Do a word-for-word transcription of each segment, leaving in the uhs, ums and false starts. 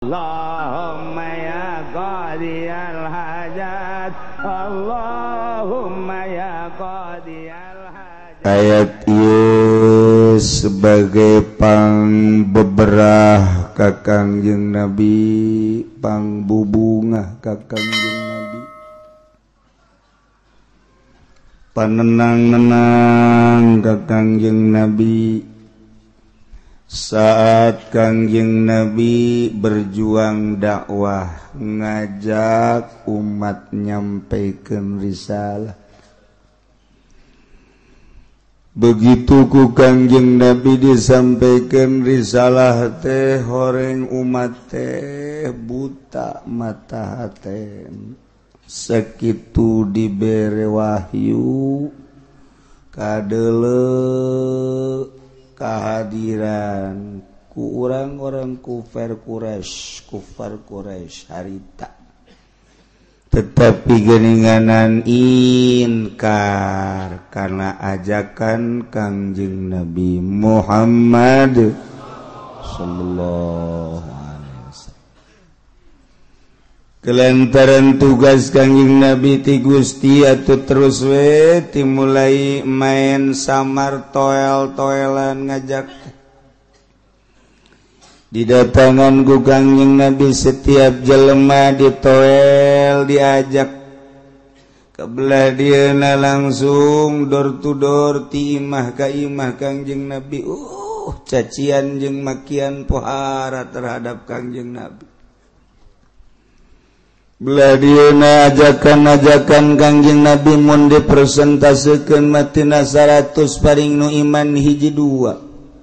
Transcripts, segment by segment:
Allahumma ya qadiyal hajat, Allahumma ya qadiyal hajat. Ayat ieu sebagai pang beberah ka Kangjeng Nabi, pang bubungah ka Kangjeng Nabi, panenang-nenang ka Kangjeng Nabi saat Kangjeng Nabi berjuang dakwah ngajak umat nyampaikan risalah. Begitu ku Kangjeng Nabi disampaikan risalah teh horeng umat teh buta mata haten sakitu dibere wahyu kadele kehadiran ku orang-orang kufar Quraisy, kufar Quraisy harita, tetapi geninganan inkar karena ajakan Kangjeng Nabi Muhammad sallallahu alaihi wasallam. Kelantaran tugas Kangjeng Nabi ti Gusti atuh terus we timulai main samar toel-toelan ngajak. Didatangan ku Kangjeng Nabi setiap jelema ditoel diajak. Kebelah dieuna langsung door to door ti imah ka imah Kangjeng Nabi. Uh, cacian jeung makian pohara terhadap Kangjeng Nabi. Belah dieuna ajakan-ajakan Kangjeng Nabi mun dipresentasekeun matina seratus paring nu iman hiji dua.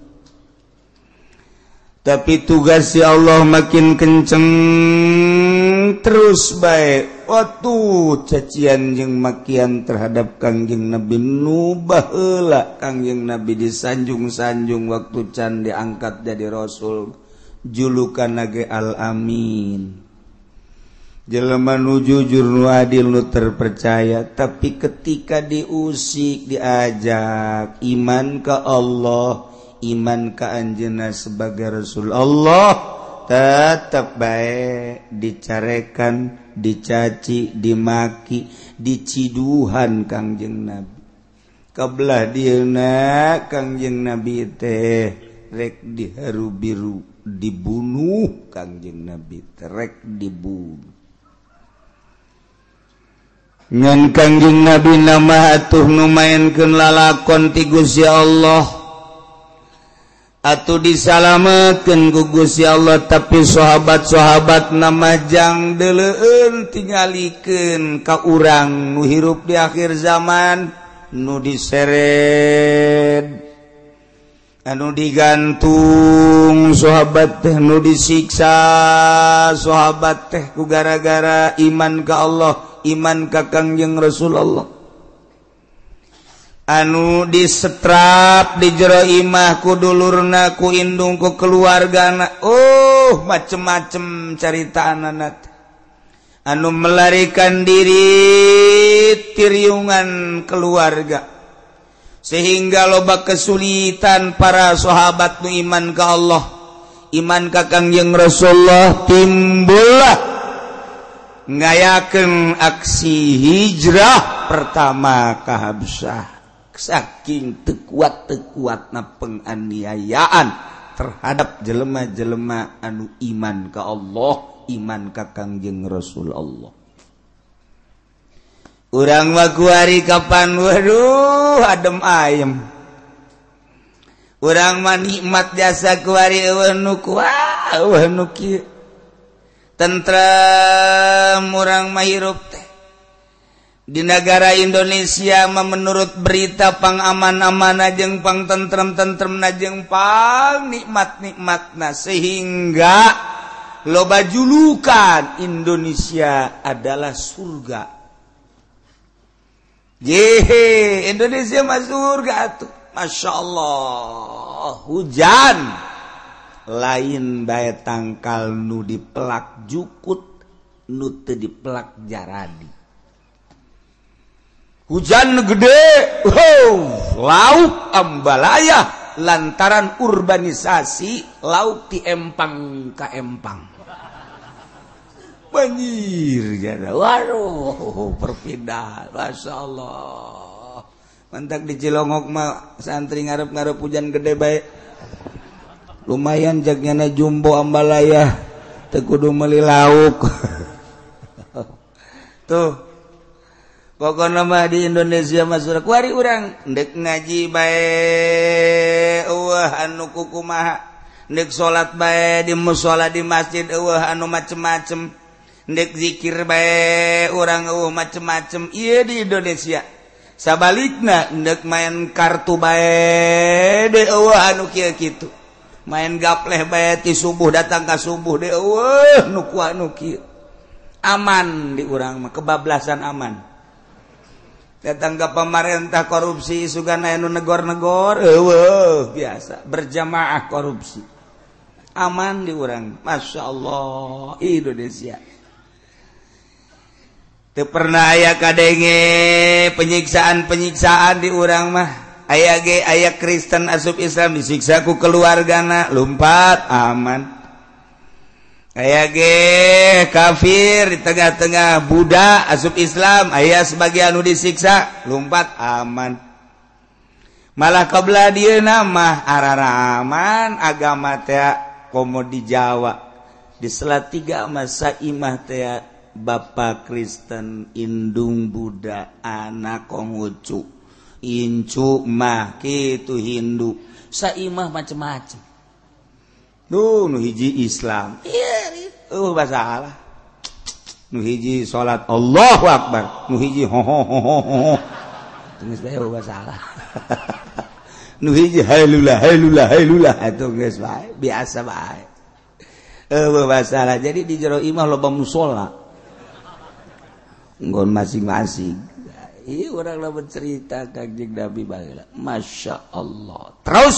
Tapi tugas si Allah makin kenceng terus bae. Waktu cacian jeung makian terhadap Kangjeng Nabi nu baheula Kangjeng Nabi disanjung-sanjung waktu can diangkat jadi rasul. Julukanna ge Al-Amin. Jelema nu jujur nu adil nu terpercaya, tapi ketika diusik diajak iman ke Allah, iman ke anjeunna sebagai Rasul Allah, tetap baik dicarekan, dicaci, dimaki, diciduhan Kangjeng Nabi. Kabelah dieuna Kangjeng Nabi teh rek diharu biru dibunuh Kangjeng Nabi teh rek dibunuh. Ngan Kangjeng Nabi nama atuh nu maenkeun lalakon ti Gusti Allah atuh disalametkeun ku Gusti Allah, tapi sahabat-sahabat nama jang deuleueun tingalikeun ka urang nu hirup di akhir zaman, nu diseret, anu digantung sahabat teh, nu disiksa sahabat teh ku gara-gara iman ka Allah, iman ka Kangjeng Rasulullah, anu disetrap di jero imah ku dulurna, ku indung, ku keluargana. Oh, macem-macem caritaanana teh, anu melarikan diri tiriungan keluarga, sehingga loba kesulitan para sahabat nu iman ka Allah, iman ka Kangjeng Rasulullah, timbullah ngayakeun aksi hijrah pertama ka Habsyah. Saking teu kuat teu kuatna penganiayaan terhadap jelema-jelema anu iman ka Allah, iman ka Kangjeng Rasulullah. Urang mah kuari kapan waduh adem ayem. Urang mah nikmat jasa kuari eueuh nu kuat eueuh nu kieu. Tentrem urang mah hirup teh di negara Indonesia mah menurut berita pang aman-amanna jeung pang tentrem-tentremna jeung pang nikmat-nikmatna, sehingga loba julukan Indonesia adalah surga. Yehe, Indonesia mah surga atuh. Masya Allah, hujan lain bae tangkal nu dipelak jukut, nu teu dipelak jaradi. Hujan gede, wow, laut ambalaya lantaran urbanisasi, laut ti empang ka empang. banjir jana. Waduh, perpindahan, masya Allah. Mantak di Cilongok mah santri ngarep-ngarep hujan gede baik. Lumayan jagnya jumbo ambalaya, tekudu meli lauk. Tuh, pokoknya mah di Indonesia masuk kuari urang, ndek ngaji bae, wah anu kukumaha, ndek sholat bae di musola di masjid, wah anu macem-macem, ndek zikir bae, orang wah macem-macem, iya di Indonesia. Sabalikna ndek main kartu bae, de wah anu kia gitu, main gapleh bae ti subuh datang ka subuh, de wah nu kuat nu kia. Aman di urang mah kebablasan aman. Datang ke pemerintah korupsi sugan anu negor-negor eueuh biasa berjamaah korupsi. Aman di urang. Masya Allah Indonesia. Teu pernah aya kadenge penyiksaan-penyiksaan di urang mah. Aya ge aya Kristen asup Islam disiksa ku keluargana lumpat aman. Aya ge kafir di tengah-tengah Buddha asup Islam aya sebagian anu disiksa lumpat aman. Malah kabelah dieuna mah arara aman agama teh komo di Jawa di Salatiga mah saimah teh Bapak Kristen indung Buddha anak Konghucu incu mah kitu Hindu saimah macem-macem. Nu nu hiji Islam. Iya, oh masalah. Nu hiji salat Allahu Akbar, nu hiji ho ho ho ho. Geus bae masalah. Nu hiji hailulah hailulah hailulah atuh geus bae, biasa bae. Eh masalah. Jadi di jero imah loba musola. Nggon masing-masing. Iya urang lah bercerita Kangjeng Nabi baheula. Masya Allah. Terus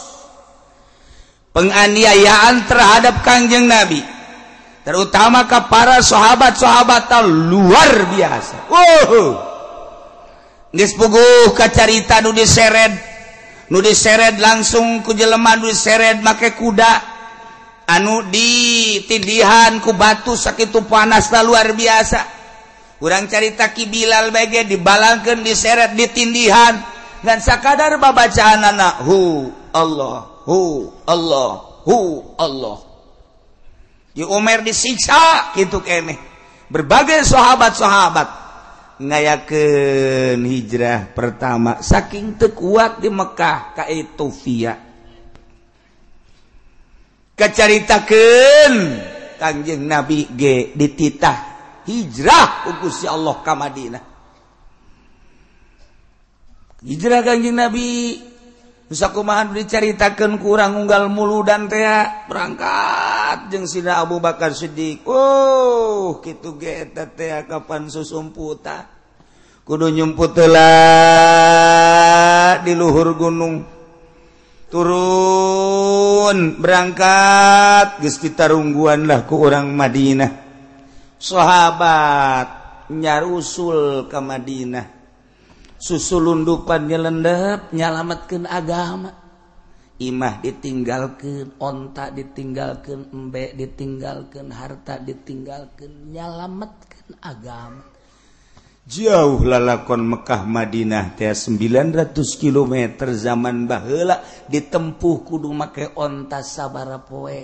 penganiayaan terhadap Kangjeng Nabi terutama ke para sahabat-sahabat luar biasa. Wow, geus puguh ka carita nu diseret nu diseret langsung ku jelema nu diseret make kuda anu ditindihan ku batu sakitu panasna luar biasa. Urang carita Ki Bilal bage dibalangkeun diseret ditindihan dan sakadar babacaanana hu Allah hu Allah hu Allah di Umar disiksa gitu keneh. Berbagai sahabat-sahabat ngayakeun hijrah pertama saking teu kuat di Mekah ka Ethiopia kacaritakeun Kangjeng Nabi ge dititah hijrah ku Gusti Allah ka Madinah. Hijrah Kangjeng Nabi sakumaha dicaritakeun ku urang unggal muludan teh berangkat jeung Sina Abu Bakar Siddiq. Oh, kitu ge eta teh kapan susumputa. Kudu nyumput heula di luhur gunung. Turun berangkat geus ditarungguan lah ku urang Madinah. Sahabat nyarusul ka Madinah. Susulundupan nyelendep nyalametkeun agama. Imah ditinggalkeun, onta ditinggalkeun, embe ditinggalkeun, harta ditinggalkeun, nyalametkeun agama. Jauh lalakon Mekah Madinah teh sembilan ratus kilometer zaman baheula ditempuh kudu make onta sabaraha poe.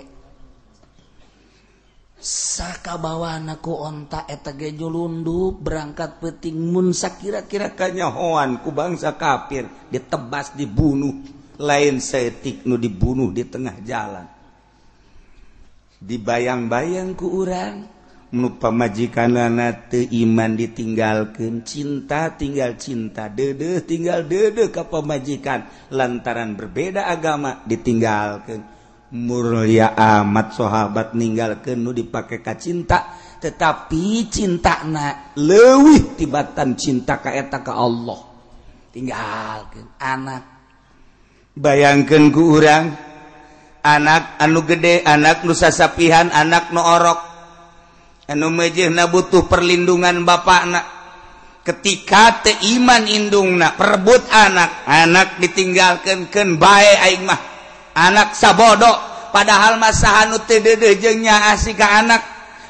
Sakabawana ku onta eta ge julundup berangkat peuting mun sakira-kira kanyahoan ku bangsa kafir ditebas dibunuh lain saeutik nu dibunuh di tengah jalan. Dibayang-bayang ku urang nu pamajikanana teu iman ditinggalkeun cinta tinggal cinta deudeuh tinggal deudeuh ka pamajikan lantaran berbeda agama ditinggalkeun. Mulia amat sahabat ninggalkeun nu dipake ka cinta tetapi cintana leuwih tibatan cinta ka eta ka Allah tinggalkeun anak. Bayangkeun ku urang anak anu gede anak nu sasapihan anak nu orok anu mejehna butuh perlindungan bapakna ketika teu iman indungna perebut anak anak ditinggalkeun keun bae aing mah anak sabodo padahal masa anu teu deudeuh jeung nyaasi ka anak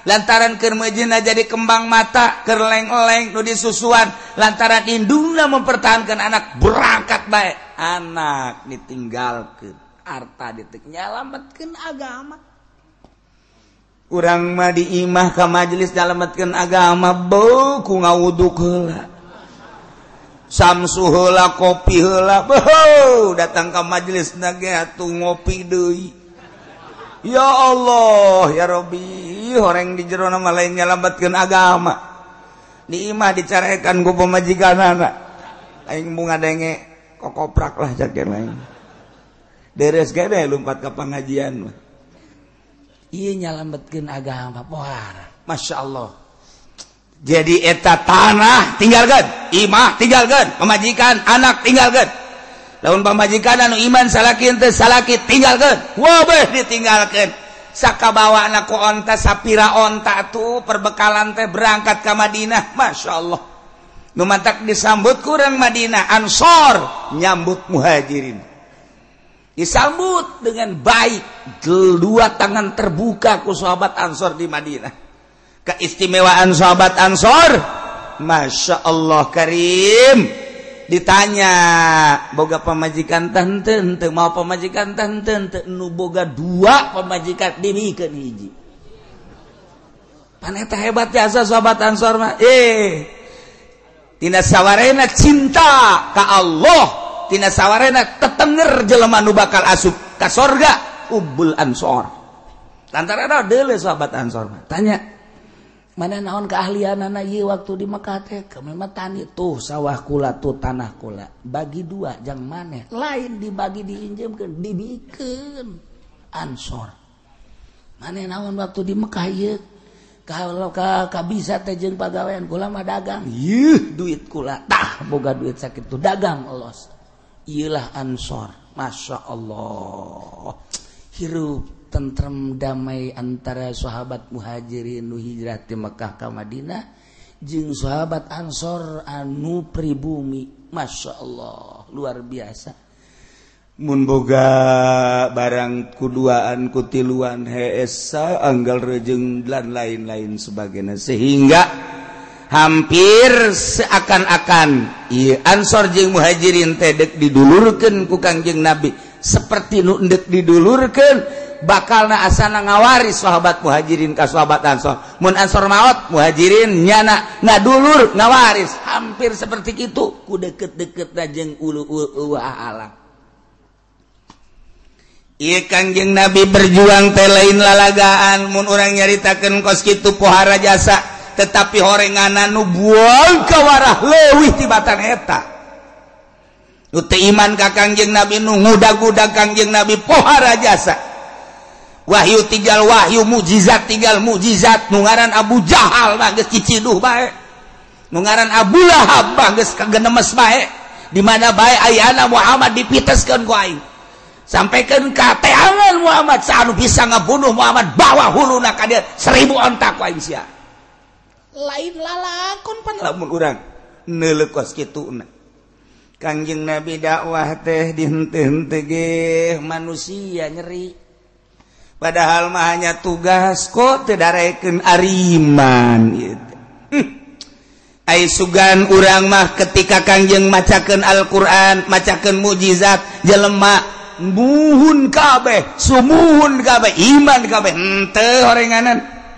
lantaran keur meujina jadi kembang mata keur leng-leng nu disusuan lantaran indungna mempertahankan anak berangkat bae anak ditinggalkeun harta ditek nyalametkeun agama urang mah di imah ka majelis nyalametkeun agama beuh ku ngawuduk heula samsu heula kopi heula beuh datang ka majelis nage atuh ngopi deui ya Allah ya Rabbi horeng di jero nama lain nyalametkeun agama di imah dicarekan ku pamajikanana aing bunga denge kokoprak lah cakeun lain deres ge deh lumpat ka pengajian mah ieu nyalametkeun agama pohara Masya Allah jadi eta tanah tinggalkeun imah tinggalkeun pamajikan anak tinggalkeun lamun pamajikan anu iman salaki teu salaki tinggalkeun wabeh ditinggalkeun sakabawana ku onta sapira onta tuh perbekalan teh berangkat ka Madinah Masya Allah nu mantak disambut ku urang Madinah Ansor nyambut Muhajirin disambut dengan baik dua tangan terbuka ku sahabat Ansor di Madinah keistimewaan sahabat Ansor Masya Allah Karim ditanya boga pamajikan tante teu mau pamajikan tante teu nu boga dua pamajikan dimikeun hiji paneta hebat jasa sahabat Ansor mah eh tina sawarena cinta ka Allah tina sawarena tetenger jelema nu bakal asup ka sorga ubul Ansor lantaran ada deuleu sahabat Ansor mah tanya mana naon keahlianana ieu waktu di Mekah teh kemana tani tuh sawah kula tuh tanah kula bagi dua jang maneh lain dibagi diinjemkeun dibikeun Ansor maneh naon waktu di Mekah ieu kalau ka, ka bisa teh jeung pagawean kula mah dagang yeuh duit kula tah boga duit sakitu dagang elos ieu lah Ansor Masya Allah hirup tentrem damai antara sahabat Muhajirin nu hijrah ti Mekah ka Madinah jeung sahabat Ansor anu pribumi Masya Allah luar biasa mun boga barang kuduaan kutiluan heesa anggal rejeung dan lain-lain sebagainya sehingga hampir seakan-akan ieu Ansor jeung Muhajirin teh deuk didulurkeun ku Kangjeng Nabi seperti nu deuk didulurkeun bakalna asana ngawaris sahabat Muhajirin ka sahabat Ansor mun Ansor maot Muhajirin nyana ngadulur ngawaris hampir seperti kitu ku deket-deketna jeung ulu uwah alam ieu Kangjeng Nabi berjuang teh lain lalagaan mun urang nyaritakeun kos kitu pohara jasa tetapi horenganan nu buang ka warah leuwih tibatan eta nu teu iman ka Kangjeng Nabi nu ngudag-udag Kangjeng Nabi pohara jasa wahyu tinggal wahyu mukjizat tinggal mukjizat nu ngaran Abu Jahal mah geus ciciduh bae nu ngaran Abu Lahab mah geus kagenemes bae di mana bae ayeuna Muhammad dipiteskeun ku aing sampaikeun ka teangan Muhammad saanu bisa ngabunuh Muhammad bawa huluna ka dieu seribu ontak ku aing sia lain lalakon pan lamun urang neuleuk kos kituna Kangjeng Nabi dakwah teh di henteu-henteu ge manusia nyeri padahal mah hanya tugas kok teu darekeun ariman gitu. Hm. Ai sugan urang mah ketika Kangjeng macakeun Al-Qur'an, macakeun mukjizat, jelema muhun kabeh, sumuhun kabeh, iman kabeh, henteu horenganan.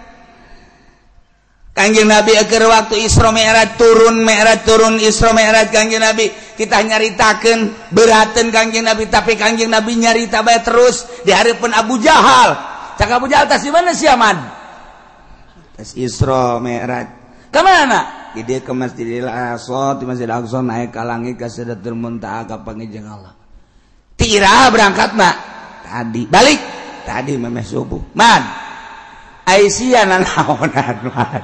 Kangjeng Nabi keur waktu Isra Mi'raj turun Mi'raj turun Isra Mi'raj Kangjeng Nabi kita nyaritakeun beurateun Kangjeng Nabi tapi Kangjeng Nabi nyarita bae terus di hareupeun Abu Jahal cak Abu Jahal tas di mana si Aman tas Isra Mi'raj ka mana di dieu ke Masjidil Aqsa di Masjidil Aqsa naik ka langit ka Sidratul Muntaha ka pangijeung Allah tira berangkat mah tadi balik tadi memeh subuh man Aisyah nanaonan man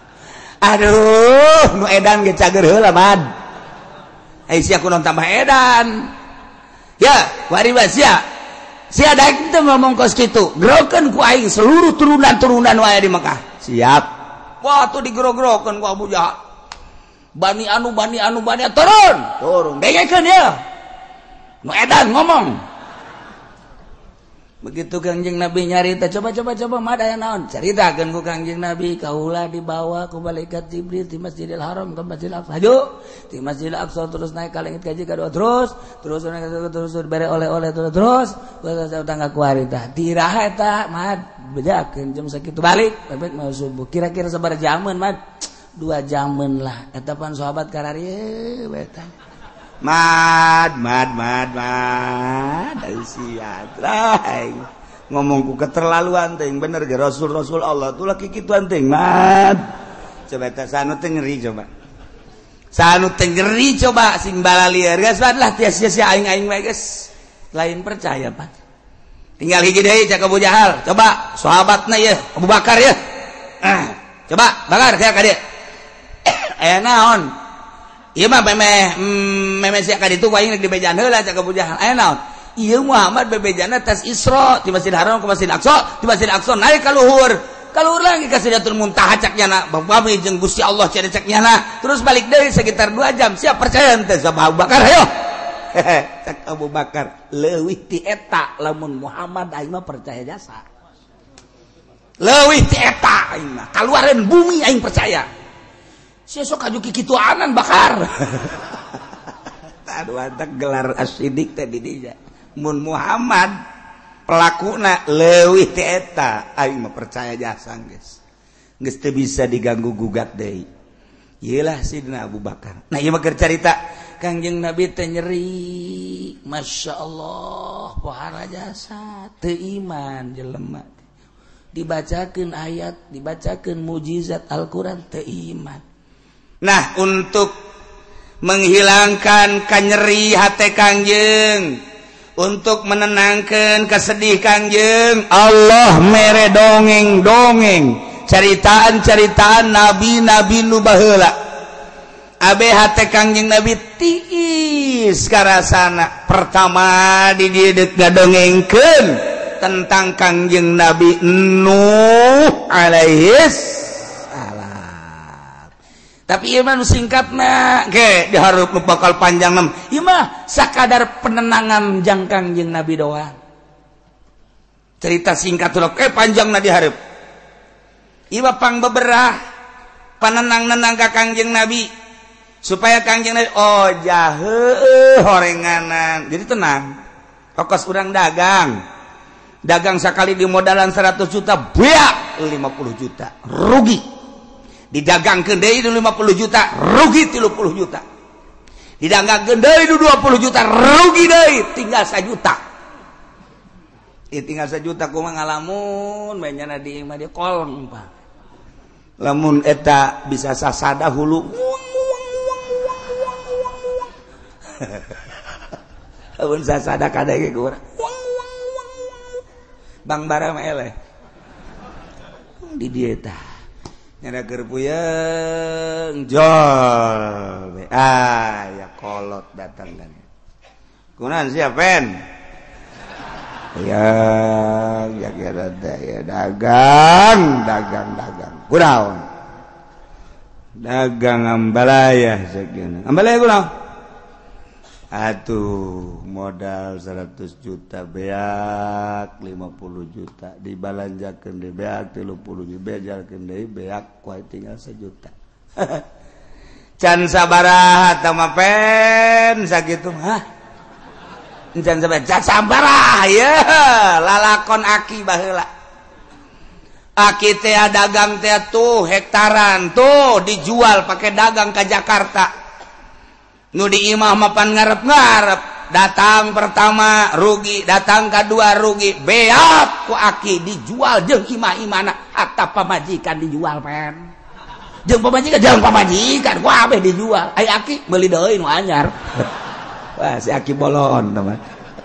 aduh nu edan ge cager heula man Aisyah kunaon tambah edan ya wari sia sia daek teh ngomong kos kitu gerokeun ku aing seluruh turunan-turunan nu aya di Mekah siap wah tuh digero-gerokeun ku Abu Jahal bani anu bani anu bani turun turun dengekeun ya nu edan ngomong begitu Kangjeng Nabi nyarita coba-coba coba mah aya naon caritakeun ku Kangjeng Nabi kaula dibawa ku malaikat Jibril di Masjidil Haram ke Masjidil Aqsa hajo di Masjidil Aqsa terus naik ka langit ka kedua terus terus naik ka terus bere oleh-oleh terus terus terus tangga ku harita tiraha eta mah bejakeun jam sakitu balik bebek mau subuh kira-kira sabaraha jaman mah dua jaman lah eta pan sahabat kararieu eta mad mad mad mad siat rai ngomong ku keterlaluan teuing bener ge rasul-rasul Allah tuh laki kituan teuing mad coba eta sanu teh ngeri coba sanu teh ngeri coba sing balalieur geus lah tiasa sia aing-aing we geus lain percaya Pak tinggal hiji deui cak Abu Jahal coba sahabatna ieu Abu Bakar ya ah, coba bakar saya ka dieu aya naon ieu mah memeh memeh sia ka ditu waing di bejan heula cak Abu Jahal aya naon ieu Muhammad bebejana tas Isra di Masjidil Haram ke Masjidil Aqsa di Masjidil Aqsa naik ka luhur ka luhur lagi ka Sidratul Muntaha cak nyana babami jeung Gusti Allah cenah cak nyana terus balik deui sekitar dua jam siap percaya teh sama Abu Bakar ayo cak Abu Bakar leuwih ti eta lamun Muhammad aing mah percaya jasa leuwih ti eta aing mah kaluareun bumi aing percaya sia sok ajuki kituanan Bakar aduh ada gelar asidik tadi dia mun Muhammad pelakuna leuwih ti eta aing mah percaya jasa geus geus teu bisa diganggu gugat deui ieu lah sidina Abu Bakar nah ieu mah keur carita Kangjeng Nabi teh nyeri masyaallah pohara jasa teu iman jelema dibacakeun ayat dibacakeun mujizat Al-Qur'an teu iman nah untuk menghilangkan kanyeri hati Kangjeng untuk menenangkan kesedih Kangjeng Allah mere dongeng-dongeng caritaan-caritaan nabi-nabi nu baheula abe hati Kangjeng Nabi tiis karasana pertama di dieu deuk ngadongengkeun tentang Kangjeng Nabi Nuh alaihis tapi ieu mah nu singkatna ge dihareup nu bakal panjang nem ieu mah sakadar penenangan jang Kangjeng Nabi doang cerita singkat ulah eh panjangna dihareup ieu mah pang beberah panenang-nenang ka Kangjeng Nabi supaya Kangjeng Nabi oh jaheuh horenganan jadi tenang ongkos urang dagang dagang sakali di modalan seratus juta beak lima puluh juta rugi didagangkeun deui lima puluh juta rugi tiga puluh juta didagangkeun deui dua puluh juta rugi deui tinggal satu juta ieu tinggal satu juta kumaha ngalamun bae nyana di imah dia kolong Pak lamun eta bisa sasada hulu lamun sasada kada ge kurang Bang Bara mah eleh di dieu tah nyada keur puyeng jol ah ya kolot datang dan kunaon sia pen ya ya kira ya dagang dagang dagang kunaon dagang ambalaya sakeuna ambalaya kunaon atuh modal seratus juta beak lima puluh juta dibalanjakeun di beak tiga puluh juta bejalkeun deui beak kuat tinggal sejuta can sabaraha eta mah pen sakitu hah can sabaraha can sabaraha ya lalakon aki baheula aki teh dagang teh tuh hektaran tuh dijual pakai dagang ka Jakarta nu di imah mapan ngarep-ngarep datang pertama rugi datang kedua rugi beak ku aki dijual jeung imah-imahna hatta pamajikan dijual pen jeung pamajikan jeung pamajikan ku abeh dijual ai aki meuli deui nu anyar wah si aki bolon teman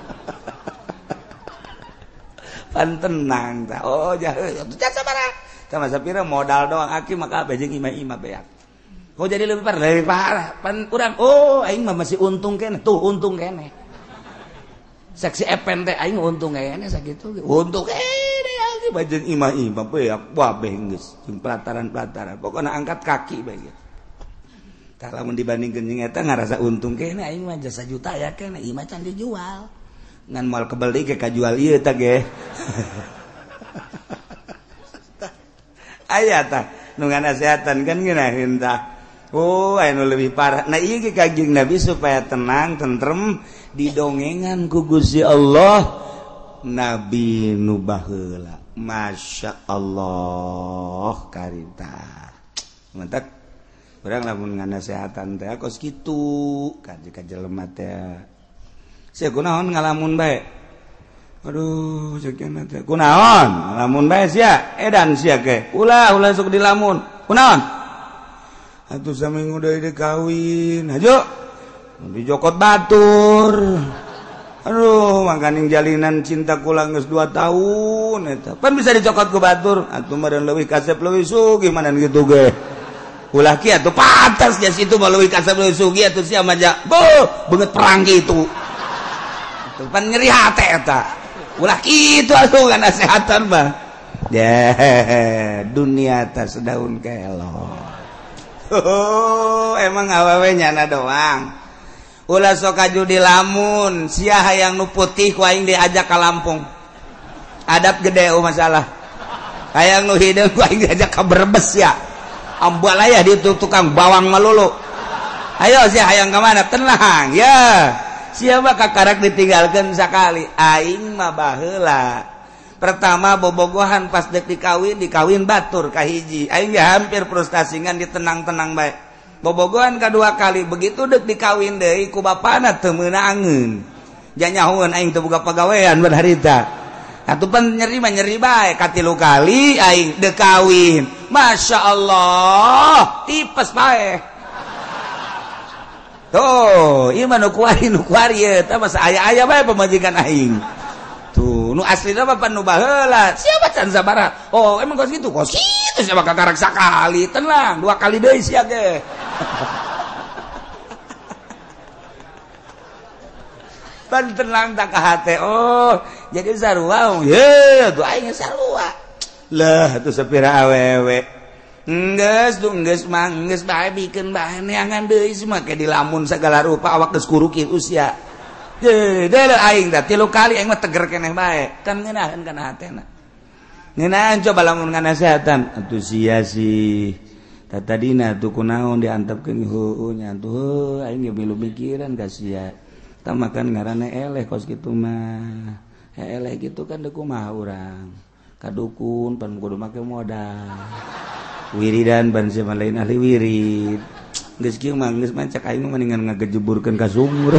pan tenang tah oh jaheuh teh sabaraha sama sapira modal doang aki maka abeh jeung imah-imah beak oh jadi lebih parah, lebih parah. Pan urang, oh aing mah masih untung kene, tuh untung kene. Saksi epen teh aing untung kene sakitu. Untung kene aing bajeng imah-imah beak wabeh geus jeung pelataran-pelataran. Pokona angkat kaki bae. Tah lamun dibandingkeun jeung eta ngarasa untung kene aing mah jasa juta ya kene imah can dijual. ngan moal kebeli ge kajual ieu tah ge aya tah nu nganasehatan kan ngeunaheun tah oh anu leuwih parah nah ieu ge Kangjeng Nabi supaya tenang tentrem didongengan ku Gusti Allah Nabi nu baheula masya Allah karita mantap urang lamun nganasehatan teh kos kitu ka ka jelema teh sia kunaon ngalamun bae aduh ceukna teh kunaon ngalamun bae sia edan sia ke ulah ulah sok dilamun kunaon atuh saminggu deui kawin hajo dijokot batur aduh mangkaning jalinan cinta kula geus dua tahun eta pan bisa dicokot ku batur atuh mah leuwih kasep leuwih sugih manan kitu ge ulah kieu atuh pantas nya situ mah leuwih kasep leuwih sugih atuh sia mah ja beuh beungeut perang kitu atuh pan nyeri hate eta ulah kitu atuh nganasehatan mah ya dunia teh sedaun kelor oh emang awewe nyana doang ulah sok aju di lamun sia hayang nu putih ku aing diajak ka Lampung adab gede oh masalah hayang nu hideung ku aing diajak ka Brebes ya ambal aya di tukang bawang malulu ayo sia hayang ka mana tenang ya sia mah kakarak ditinggalkeun sakali aing mah baheula pertama bobogohan pas dek dikawin dikawin batur ka hiji aing ge hampir frustasi ngan ditenang-tenang bae bobogohan kadua kali begitu dek dikawin deui ku bapana teu meunangeun janyahoeun aing teu boga pagawean bar harita atuh pan nyeri mah nyeri bae katilu kali aing dek kawin masya Allah tipes bae tuh ieu mah nu kuari nu kuari eta mah aya-aya bae pamajikan aing tuh nu aslina mah pan nu baheula siapa can sabaraha oh emang kos kitu kos kitu sia mah kakarak sakali tenang dua kali deui sia ge pan tenang tak ka hate oh jadi sarua ye tuh aing sarua lah atuh sapira awewe enggeus tuh enggeus mah enggeus bae bikeun bae neangan deui mah ke dilamun sagala rupa awak geus kuru kitu sia ye deuleu aing tah tilu kali aing mah teger keneh bae kan ngeunaheun kana hatena ngeunaheun coba lamun nganasehatan atuh sia sih tadina tuh kunaon diantepkeun heueuh nya tuh aing ge milu mikiran ka sia tah makan ngaranna eleh kos kitu mah eleh gitu kan deuk kumaha urang kadukun pan kudu make modal wiridan ban sia lain ahli wirid geus kieu mah geus mancak aing mah mendingan ngagejeburkeun ka sumur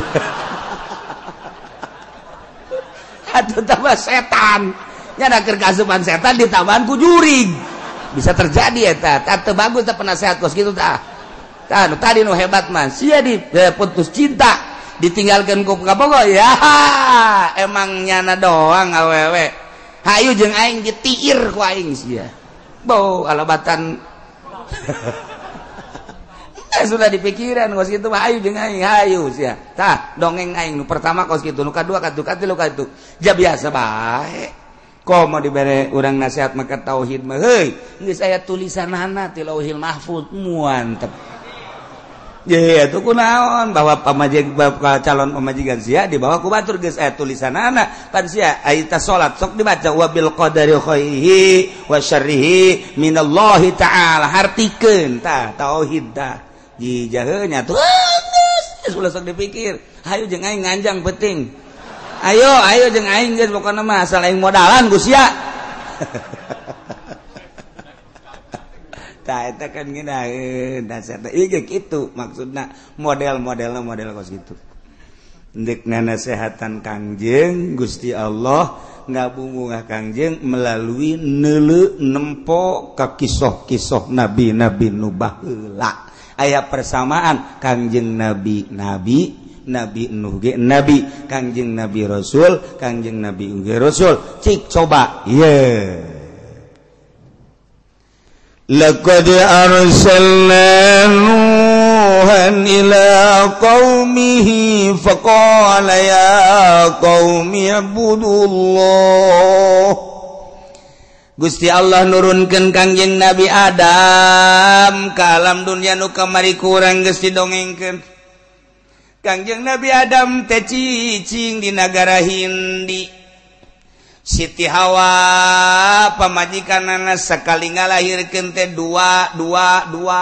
atuh tambah setan nya keur kasupan setan ditambahan ku jurig bisa terjadi eta tah teu bagus tah penasehat kos kitu tah tah nu tadi nu hebat mah sia di eh, putus cinta ditinggalkeun ku kabogo ya emang nyana doang awewe hayu jeung aing ditiir ku aing sia bau alabatan eh, sudah dipikiran kos kitu mah hayu jeung aing hayu sia tah dongeng aing nu pertama kos kitu nu kadua katu katilu katu ja biasa bae komo dibere urang nasihat maka tauhid mah heuy geus aya tulisanana ti Lauhil Mahfuz muantep ye atuh kunaon bahwa pamajig calon pamajikan sia dibawa ku batur geus aya tulisanana pan sia aya salat sok dibaca wa bil qadari khairihi wa syarrihi minallahi ta'ala hartikeun tah tauhid tah jijaheu nya tuh geus ulah sok dipikir hayu jeung aing nganjang penting ayo ayo jeung aing geus pokona mah asal aing modalan ku sia tah eta kan ngeunaheun nasihat ieu ge kitu maksudna model-modelna model kos kitu endek nganasehatan Kangjeng Gusti Allah ngabungungah Kangjeng melalui neuleu nempo ka kisah-kisah nabi-nabi nu baheula aya persamaan Kangjeng Nabi Nabi Nabi Nuh ge Nabi Kangjeng Nabi Rasul Kangjeng Nabi ge Rasul cik coba ye yeah. Laqad arsalna Nuhan ila qaumihi faqala ya qaumi ibudullah Gusti Allah nurunkeun Kangjeng Nabi Adam ka alam dunya nu kamari kurang geus didongengkeun Kangjeng Nabi Adam teh cicing di negara Hindi. Siti Hawa pamajikanana sakali ngalahirkeun teh dua dua dua.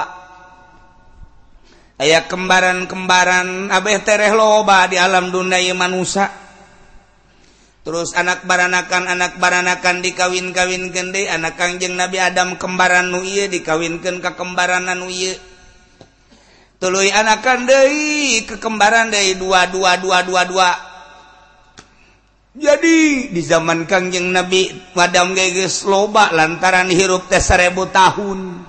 Aya kembaran-kembaran abeh tereh loba di alam dunia ieu manusia. Terus anak baranakan anak baranakan dikawin-kawinkeun deui anak Kangjeng Nabi Adam kembaran nu ieu dikawinkeun ka kembaran anu ieu. Tuluy anakan deui kekembaran deui dua dua dua dua dua. Jadi di zaman Kangjeng Nabi Adam geus loba lantaran hirup teh seribu tahun.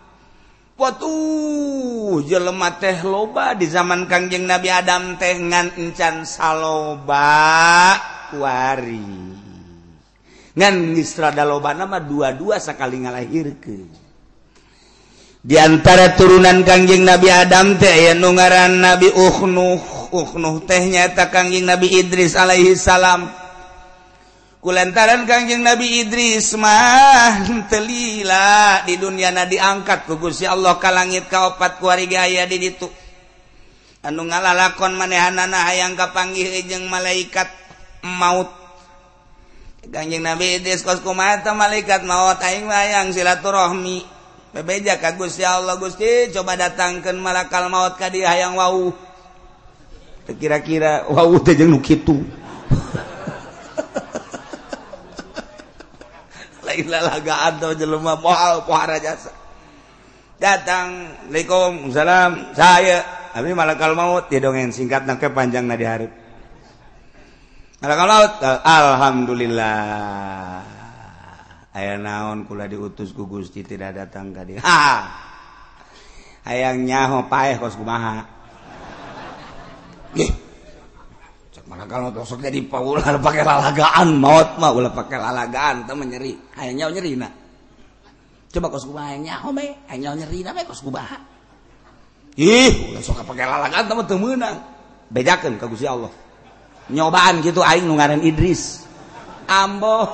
Watuh jelema teh loba di zaman Kangjeng Nabi Adam teh ngan encan saloba kuari. Ngan geus rada lobana mah dua-dua sakali ngalahirkeun. Di antara turunan Kangjeng Nabi Adam teh aya nu ngaran Nabi Ukhnuh. Ukhnuh teh nyaeta Kangjeng Nabi Idris alaihi salam. Kulantaran Kangjeng Nabi Idris mah teu lila di dunyana diangkat ku Gusti Allah ka langit kaopat kuarigi aya di ditu. Anu ngalalakon manehanana hayang kapanggih jeung malaikat maut. Kangjeng Nabi Idris kos kumaha malaikat maut aing hayang silaturahmi. Bebeja ka Gusti Allah Gusti coba datangkeun malakal maut ka dieu hayang wau. Teu kira-kira wau teh jeung nu kitu. Lain lalagaan teh jelema moal pohara jasa. Datang, Waalaikumsalam, saya abi malakal maut di dongeng singkatna ke panjangna di hareup. Malakal maut, alhamdulillah. Aya naon kula diutus ku Gusti tidak datang ka dieu. Ha. Hayang nyaho paeh kos kumaha. Nggih. Cek malakal maut sok jadi paulah pake lalagaan maut mah ulah pake lalagaan teh nyeri. Hayang nyaho nyerina. Coba kos kumaha hayang nyaho bae, hayang nyaho nyerina bae kos kumaha. Ih, ulah sok pake lalagaan teh mah teu meunang. Bedakeun ka Gusti Allah. Nyobaan gitu aing nu ngaran Idris. Ambo.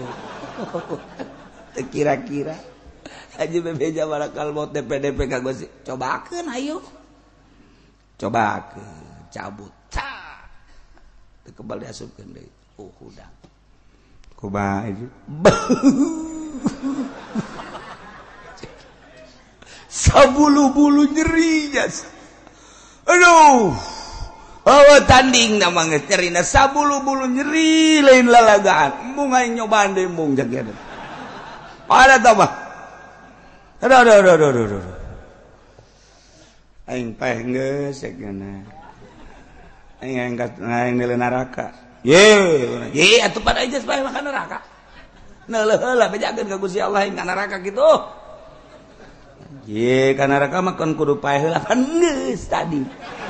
Kira-kira Haji bebeja malakal maut D P D P ka Gusti. Cobakeun ayo. Cobakeun cabut. Ca. Teu kebal diasupkeun deui. Oh, hudang. Kumaha itu? Sabulu-bulu nyeri jas. Aduh. Oh tanding nama geus nyerina sabulu-bulu nyeri lain lalagaan. Embung aing nyobaan deui embung jageun. Ada tah mah. Aduh aduh aduh aduh aduh. Aing paeh geus sakeuna. Aing angkat aing neuleuh neraka. Ye, ye atuh pada ijaz paeh makan neraka. Neuleuh heula bejakeun ka Gusti Allah aing ka neraka kitu. Ye ka neraka mah kan kudu paeh heula kan geus tadi.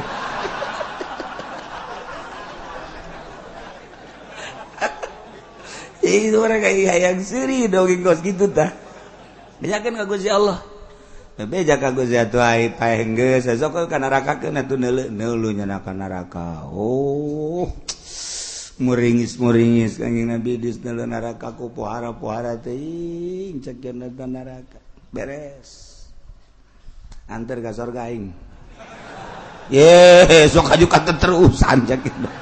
Itu orang kayak hayang seri dongeng kos gitu tah. Bejakeun ka Gusti Allah. Bebeja ka Gusti atuh ai paeh geus sok ka neraka keun atuh neuleuh neuleuh nya ka neraka. Oh. Muringis-muringis Kangjeng Nabi dis neuleuh neraka ku pohara-pohara teuing cekeun ka neraka. Beres. Anter ka surga aing. Ye, sok aju ka terusan cekeun.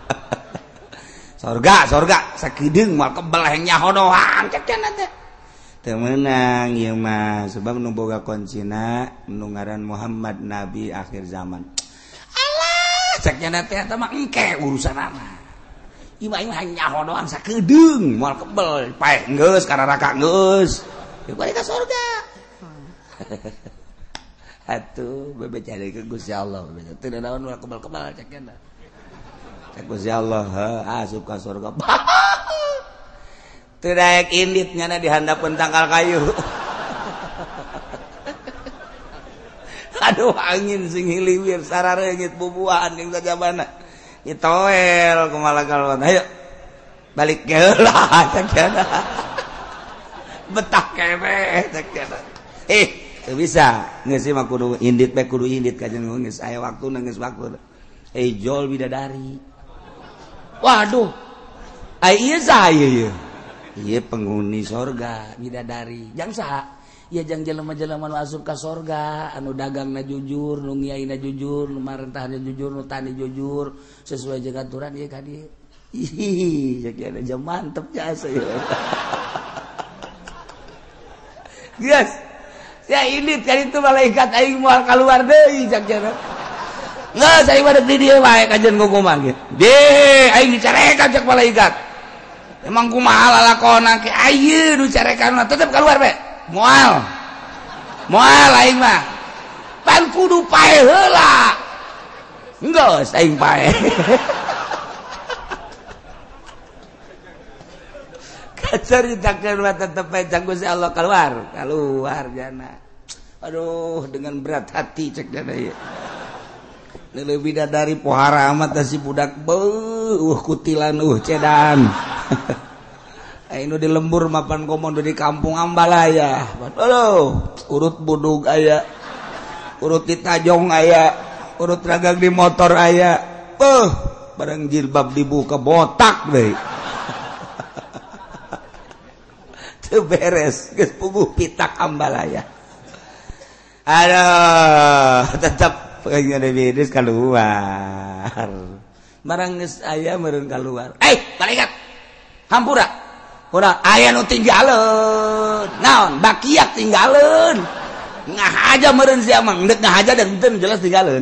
Sorga, sorga, sakideung moal kebal hayang nyaho doang cek cenah teh. Teu meunang ieu mah sebab nu boga kuncina nu ngaran Muhammad Nabi akhir zaman. Alah, cek cenah teh eta mah engke urusanana. Ieu mah hayang nyaho doang sakideung moal kebal, paeh geus ka neraka geus. Ieu balik ka sorga. Atuh bebeja deui ke Gusti Allah, bebeja teu naon moal kebal-kebal cek cenah. Gusti Allah asup ka surga. Teu daek indit nyana dihandapeun tangkal kayu. Aduh angin sing hiliwir sarareungit bubuhan ning sajabana. Itoel ku malakal maut. Ayo. Balik ke heula cek cenah. Betah kene cek cenah. Eh, teu bisa. Geus mah kudu indit bae kudu indit kajen geus aya waktuna geus waktu. Eh jol bidadari. Waduh, ai ieu saha ieu? Ieu penghuni sorga bidadari. Jang saha? ya jang jelema-jelema nu asup ka sorga anu dagangna jujur nu ngiaina jujur nu marentahna jujur nu tani jujur sesuai jeung aturan ieu ka dieu ih jadi ada jam mantep jasa ya guys ya ini kan itu malaikat aing moal keluar deui jakjana nggak saya pada di dia wae kajian kumaha gitu deh aing dicarekan cek malaikat emang kumaha lalakona ke ayeuna nu carekan tetep keluar be moal moal aing mah pan kudu pae heula geus aing pae kacaritakeun mah tetep pecang Gusti Allah keluar keluar jana aduh dengan berat hati cek jana ieu lebih dari pohara amat si budak beuh kutilan uh cedan anu di lembur mapan komodo di kampung Ambalaya aduh urut budug aya urut di tajong aya urut ragang di motor aya beuh barang jilbab dibuka botak deui teu beres geus puguh pitak Ambalaya aduh tetap pengen bidis keluar barang geus aya meureun keluar eh malaikat hampura urang aya nu tinggaleun naon bakiak tinggaleun ngahaja meureun sia mah ngeuk ngahaja dan teu jelas tinggaleun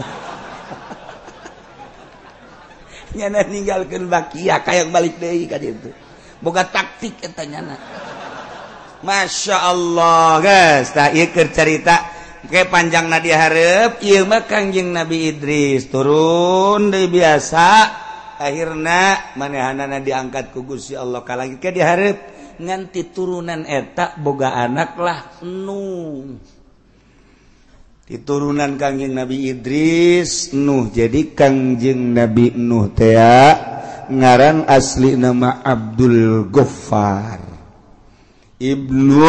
nyana ninggalkeun bakiak kayak balik deui ka ditu boga taktik eta nyana Masya Allah guys tah ieu keur carita ke panjang na dihareup ieu mah Kangjeng Nabi Idris turun deui biasa akhirna manehanana diangkat ku Gusti Allah ka langit ke dihareup nganti turunan eta boga anak lah Nuh diturunan Kangjeng Nabi Idris Nuh jadi Kangjeng Nabi Nuh teh ngaran asli nama Abdul Ghaffar Ibnu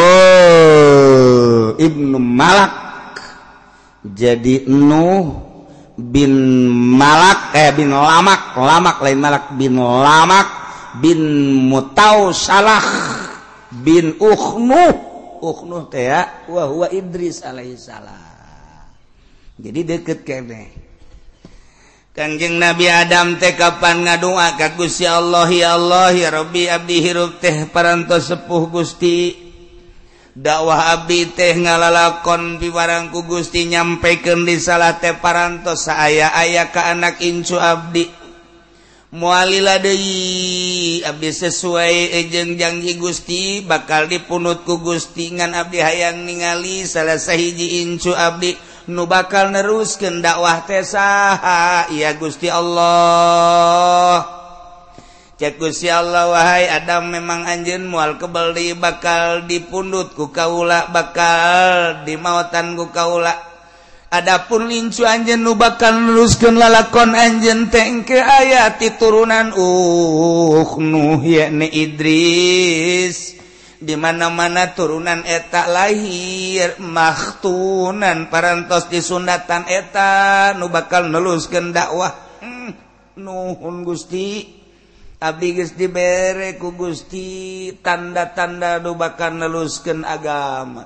Ibnu Malak jadi Nuh bin Malak eh bin Lamak Lamak lain Malak bin Lamak bin Mutawsalah bin Ukhnuh Ukhnuh teh ya wa huwa Idris alaihissalam jadi deket kene Kangjeng Nabi Adam teh kapan ngadoa ka Gusti Allah ya Allah ya Rabbi abdi hirup teh parantos sepuh Gusti dakwah abdi teh ngalalakon piwarang ku Gusti nyampekeun di salah teh parantos saaya-aya ka anak incu abdi moalila deui abdi sesuai jeung janji Gusti bakal dipunut ku Gusti ngan abdi hayang ningali salah sahiji incu abdi nu bakal neruskeun dakwah teh saha ya Gusti Allah cek Gusti Allah wahai Adam memang anjeun moal kebal deui bakal dipundut ku kaula bakal dimautan ku kaula adapun lincu anjeun nu bakal neruskeun lalakon anjeun teh engke aya ti turunan Nuh yakni Idris di mana-mana turunan eta lahir maktunan parantos disundatan eta nu bakal neluskeun dakwah hmm, nuhun Gusti abdi geus dibere ku Gusti tanda-tanda nu bakal neluskeun agama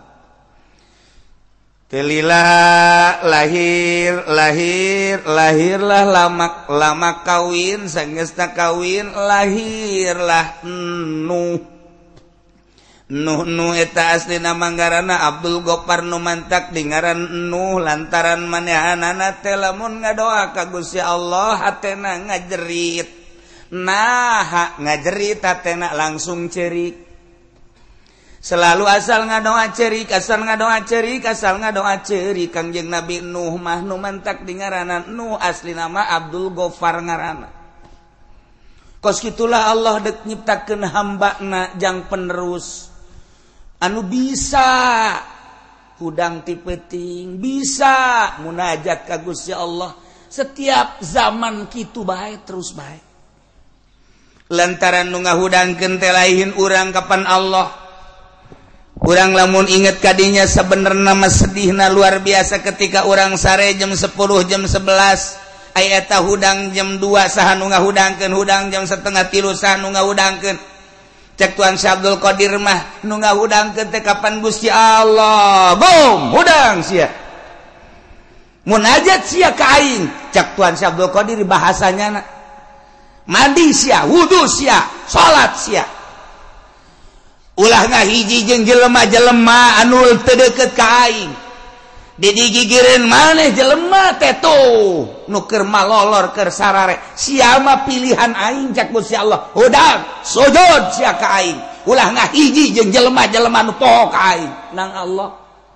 telila lahir lahir lahirlah lamak lamak kawin sangeusna kawin lahirlah Nuh Nuh Nuh eta aslina manggarana Abdul Ghaffar nu mantak di ngaran Nuh lantaran manehanana teh lamun ngadoa ka Gusti Allah hatena ngajerit nah ngajerit hatena langsung cerik selalu asal ngadoa cerik asal ngadoa cerik asal ngadoa cerik Kangjeng Nabi Nuh mah nu mantak di ngaranna Nuh asli nama Abdul Ghaffar ngaranna kos kitulah Allah dek nyiptakeun hambana jang penerus anu bisa hudang ti peuting bisa munajat ka Gusti Allah setiap zaman kitu bae terus bae lantaran nu ngahudangkeun teh lain urang kapan Allah urang lamun inget kadinya sebenarnya mah sedihna luar biasa ketika urang sare jam sepuluh jam sebelas aya eta hudang jam dua saha nu ngahudangkeun hudang jam setengah tilu saha nu ngahudangkeun cek Tuan Syekh Abdul Qadir mah nu ngahudangkeun teh kapan Gusti Allah boom hudang sia munajat sia ka aing cek Tuan Syekh Abdul Qadir bahasanya na mandi sia wudu sia salat sia ulah ngahiji jeung jelema-jelema anu teu deukeut ka aing didigigireun maneh jelema teh tuh nu keur malolor keur sarare sia mah pilihan aing cak Gusti Allah hudang sujud sia ka aing ulah ngahiji jeung jelema-jelema nu poho ka aing nang Allah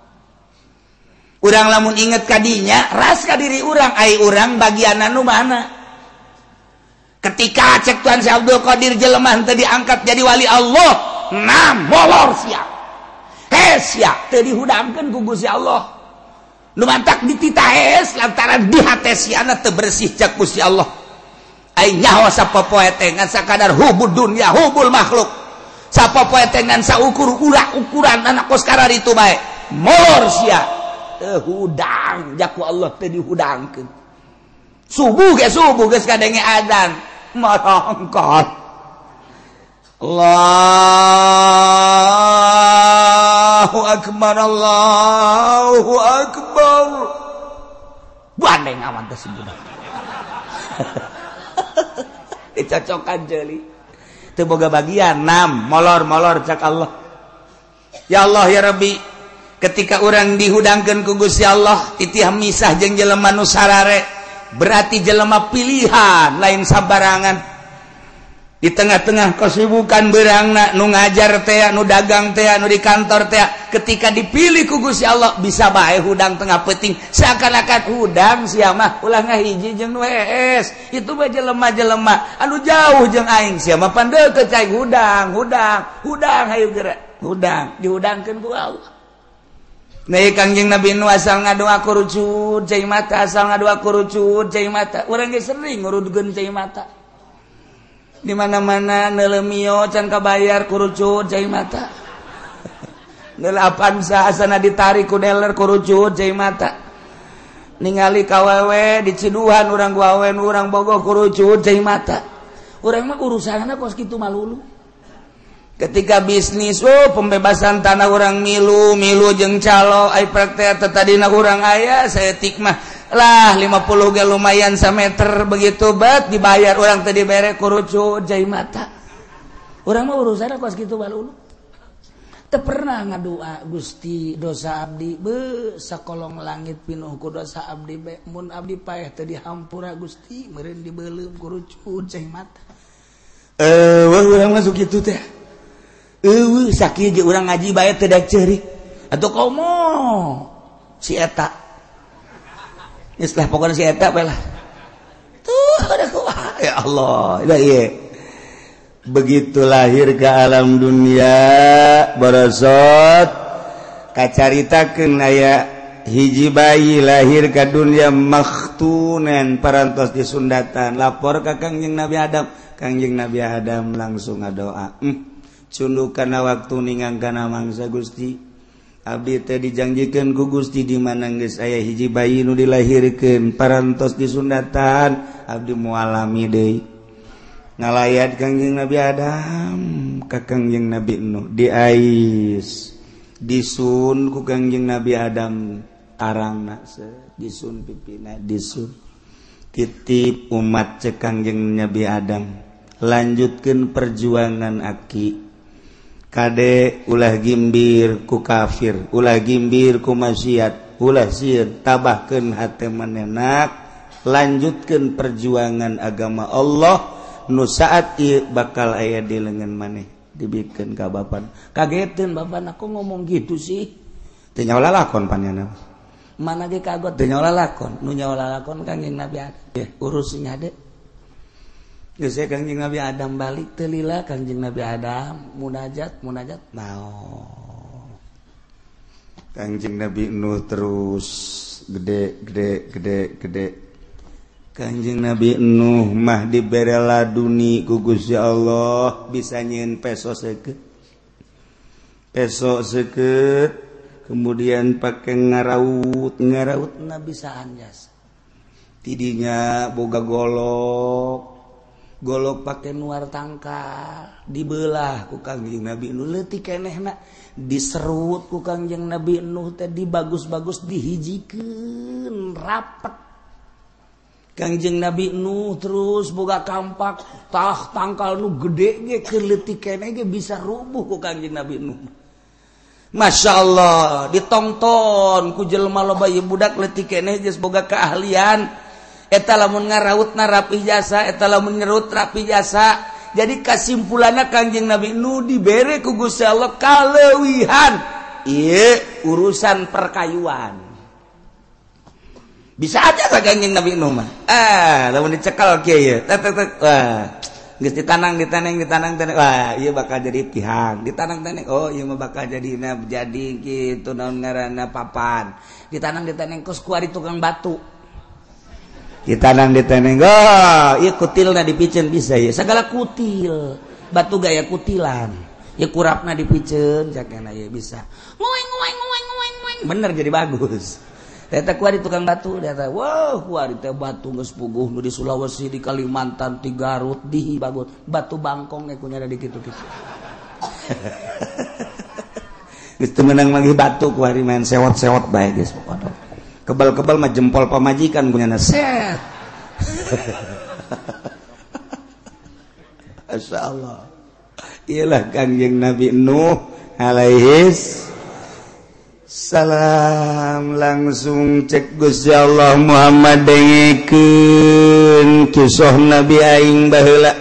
urang lamun inget ka dinya ras ka diri urang ai urang bagianna nu mana ketika cek Tuan Syekh Abdul Qadir jelema teu diangkat jadi wali Allah nam molor sia he sia teu dihudangkeun ku Gusti Allah nu mantak dititahes lantaran di hate siana teu bersih cak Gusti Allah ai nyaho sapopoe teh ngan sakadar hubud dunya hubul makhluk sapopoe teh ngan saukur ulah ukuran anak kos karar itu bae molor sia teu hudang jak ku Allah teu dihudangkeun subuh ge subuh geus kadenge adzan marongkot Allahu akbar Allahu akbar bandeng aman teh sebudak dicocokan jeuli teu boga bagian nam molor-molor cak Allah ya Allah ya Rabbi ketika urang dihudangkeun ku Gusti Allah titih misah jeung jelema nu sarare berarti jelema pilihan lain sabarangan di tengah-tengah kesibukan berangna nu ngajar teh nu dagang teh nu di kantor teh ketika dipilih ku Gusti Allah bisa bae hudang tengah peuting seakan-akan hudang sia mah ulah ngahiji jeung nu hees itu bae jelema-jelema anu jauh jeung aing sia mah pan deukeut cai hudang hudang hudang hayu geura hudang dihudangkeun ku Allah nah Kangjeng Nabi nu asal ngadoa kurucut cai mata asal ngadoa kurucut cai mata urang ge sering ngurudkeun cai mata di mana-mana nelemio can kabayar kurucut cai mata nelapan sa asana ditarik ku dealer kurucut cai mata ningali kawewe di Ciduhan urang gawean urang bogoh kurucut cai mata urang mah urusanna kos kitu malulu ketika bisnis oh pembebasan tanah urang milu milu jeung calo ai praktek tadina urang aya saya tikmah lah lima puluh ge lumayan sameter begitu bat dibayar orang tadi bere kurucut jai mata orang mah urusanna kos kitu balulu teu pernah ngadua Gusti dosa abdi be sakolong langit pinuh ku dosa abdi be mun abdi paeh teu dihampura Gusti meureun dibeuleum kurucut jai mata eh uh, urang mah kitu teh eueuh sakieu ge urang ngaji bae teu da ceurik atuh komo si eta istilah pokoknya si eta apa lah tuh ada kuah ya Allah iya begitu lahir ke alam dunia barosot kacaritakeun aya hiji bayi lahir ke dunia makhtunan parantos disundatan lapor ka Kangjeng Nabi Adam Kangjeng Nabi Adam langsung ngadoa hmm, cundukana waktu ninggangkana mangsa Gusti abdi teh dijanjikeun ku Gusti di mana geus aya hiji bayi nu dilahirkeun parantos disundatan abdi mualami deui ngalayat Kangjeng Nabi Adam ka Kangjeng Nabi Nuh diais disun ku Kangjeng Nabi Adam arangna disun pipina disun titip umat cek Kangjeng Nabi Adam lanjutkeun perjuangan aki kade ulah gimbir ku kafir ulah gimbir ku maksiat ulah sieun tabahkeun hate manehna lanjutkeun perjuangan agama Allah nu saat ieu bakal aya di leungeun maneh dibikeun ka bapan kageteun bapan aku ngomong gitu sih teu nyawa lalakon panjana mana ge kagot teu nyawa lalakon nu nyawa lalakon Kangjeng Nabi Adam ya urus nyade geus Kangjeng Nabi Adam balik teu lila Kangjeng Nabi Adam munajat munajat naon Kangjeng Nabi Nuh terus gede gede gede gede Kangjeng Nabi Nuh mah dibere laduni ku Gusti Allah bisa nyieun peso seukeut peso seukeut kemudian pake ngaraut ngarautna bisa anjas tidinya boga golok golok pakai nuar tangkal dibelah ku Kangjeng Nabi Nuh leutik kenehna diserut ku Kangjeng Nabi Nuh teh dibagus-bagus dihijikeun rapet Kangjeng Nabi Nuh terus boga kampak tah tangkal nu gede ge keur leutik keneh ge bisa rubuh ku Kangjeng Nabi Nuh. Masya Allah ditonton ku jelema loba ieu budak leutik keneh geus boga keahlian eta lamun ngarautna rapi jasa eta lamun nyerut rapi jasa. Jadi kesimpulanna Kangjeng Nabi Nuh dibere ku Gusti Allah kaleuwihan ieu urusan perkayuan. Bisa aja ka Kangjeng Nabi Nuh mah. Ah, lamun dicekal kieu ye. Tek tek tek. Wah, geus ditanang ditaneng ditanang taneng. Wah, ieu bakal jadi tihang. Ditanang taneng. Oh, ieu mah bakal jadina jadi kitu naon ngaranna papan. Ditanang ditaneng kos kuari tukang batu. Ditanang ditaneng. Oh, ieu kutilna dipiceun bisa ye. Sagala kutil. Batu gaya kutilan. Ieu kurapna dipiceun sakena ye bisa. Ngoeng ngoeng ngoeng ngoeng ngoeng. Bener jadi bagus. Eta kuari tukang batu eta wow kuari teh batu geus puguh nu di Sulawesi di Kalimantan di Garut di bagus batu bangkong ge kunyana di kitu-kitu geus teu meunang lagi batu kuari main sewot-sewot bae geus pokona kebal-kebal mah jempol pamajikan kunyana set masyaallah iyalah Kangjeng Nabi Nuh alaihis salam langsung cek Gusti Allah Muhammad dengekeun kisah Nabi aing baheula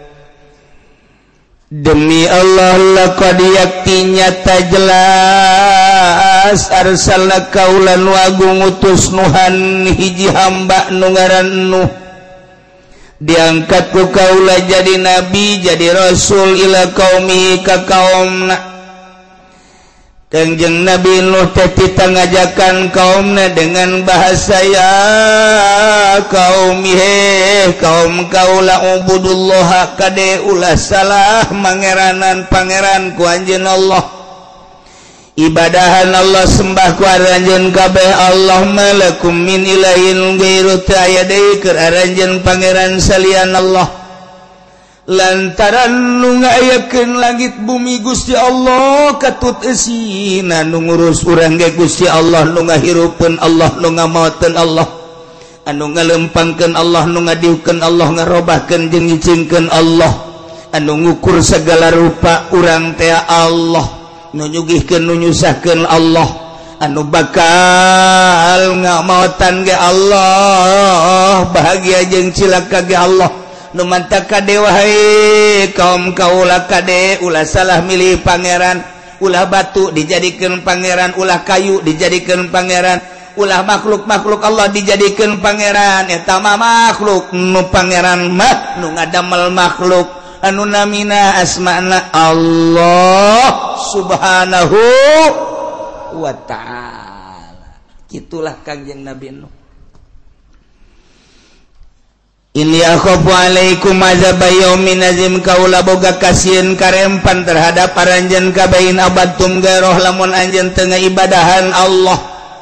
demi Allah laqad yakti nyata jelas arsalna kaulan wagung utus Nuhan hiji hamba nu ngaran Nuh diangkat ku kaula jadi nabi jadi rasul ila qaumi ka kaumna Kangjeng Nabi Nuh teh ngajakan kaumna dengan bahasa ya kaum he kaum kaula ubudullah kade ulah salah mangeranan pangeran ku anjeun Allah ibadahan Allah sembah ku anjeun kabeh Allah malakum min ilahin ghairu ta'yadai keur anjeun pangeran salian Allah lantaran nu ngayakeun langit bumi Gusti Allah katut eusina nu ngurus urang ge Gusti Allah nu ngahirupkeun Allah nu ngamaoteun Allah anu ngalempangkeun Allah nu ngadiukeun Allah ngarobahkeun jeung ngicingkeun Allah anu ngukur segala rupa urang teh Allah nu nyugihkeun nu nyusahkeun Allah anu bakal ngamaotan ge Allah bahagia jeung cilaka ge Allah nu mantap kade wahai kaum kaula kade ulah salah milih pangeran ulah batu dijadikeun pangeran ulah kayu dijadikeun pangeran ulah makhluk-makhluk Allah dijadikeun pangeran eta mah makhluk nu pangeran mah nu ngadamel makhluk anu namina asmana Allah subhanahu wa ta'ala kitulah Kangjeng Nabi Nuh Inni akhafu alaikum azab yaumin azim kaula boga kasieun karempan terhadap aranjeun kabain abadtum garoh lamun anjeun teu ngaibadahan Allah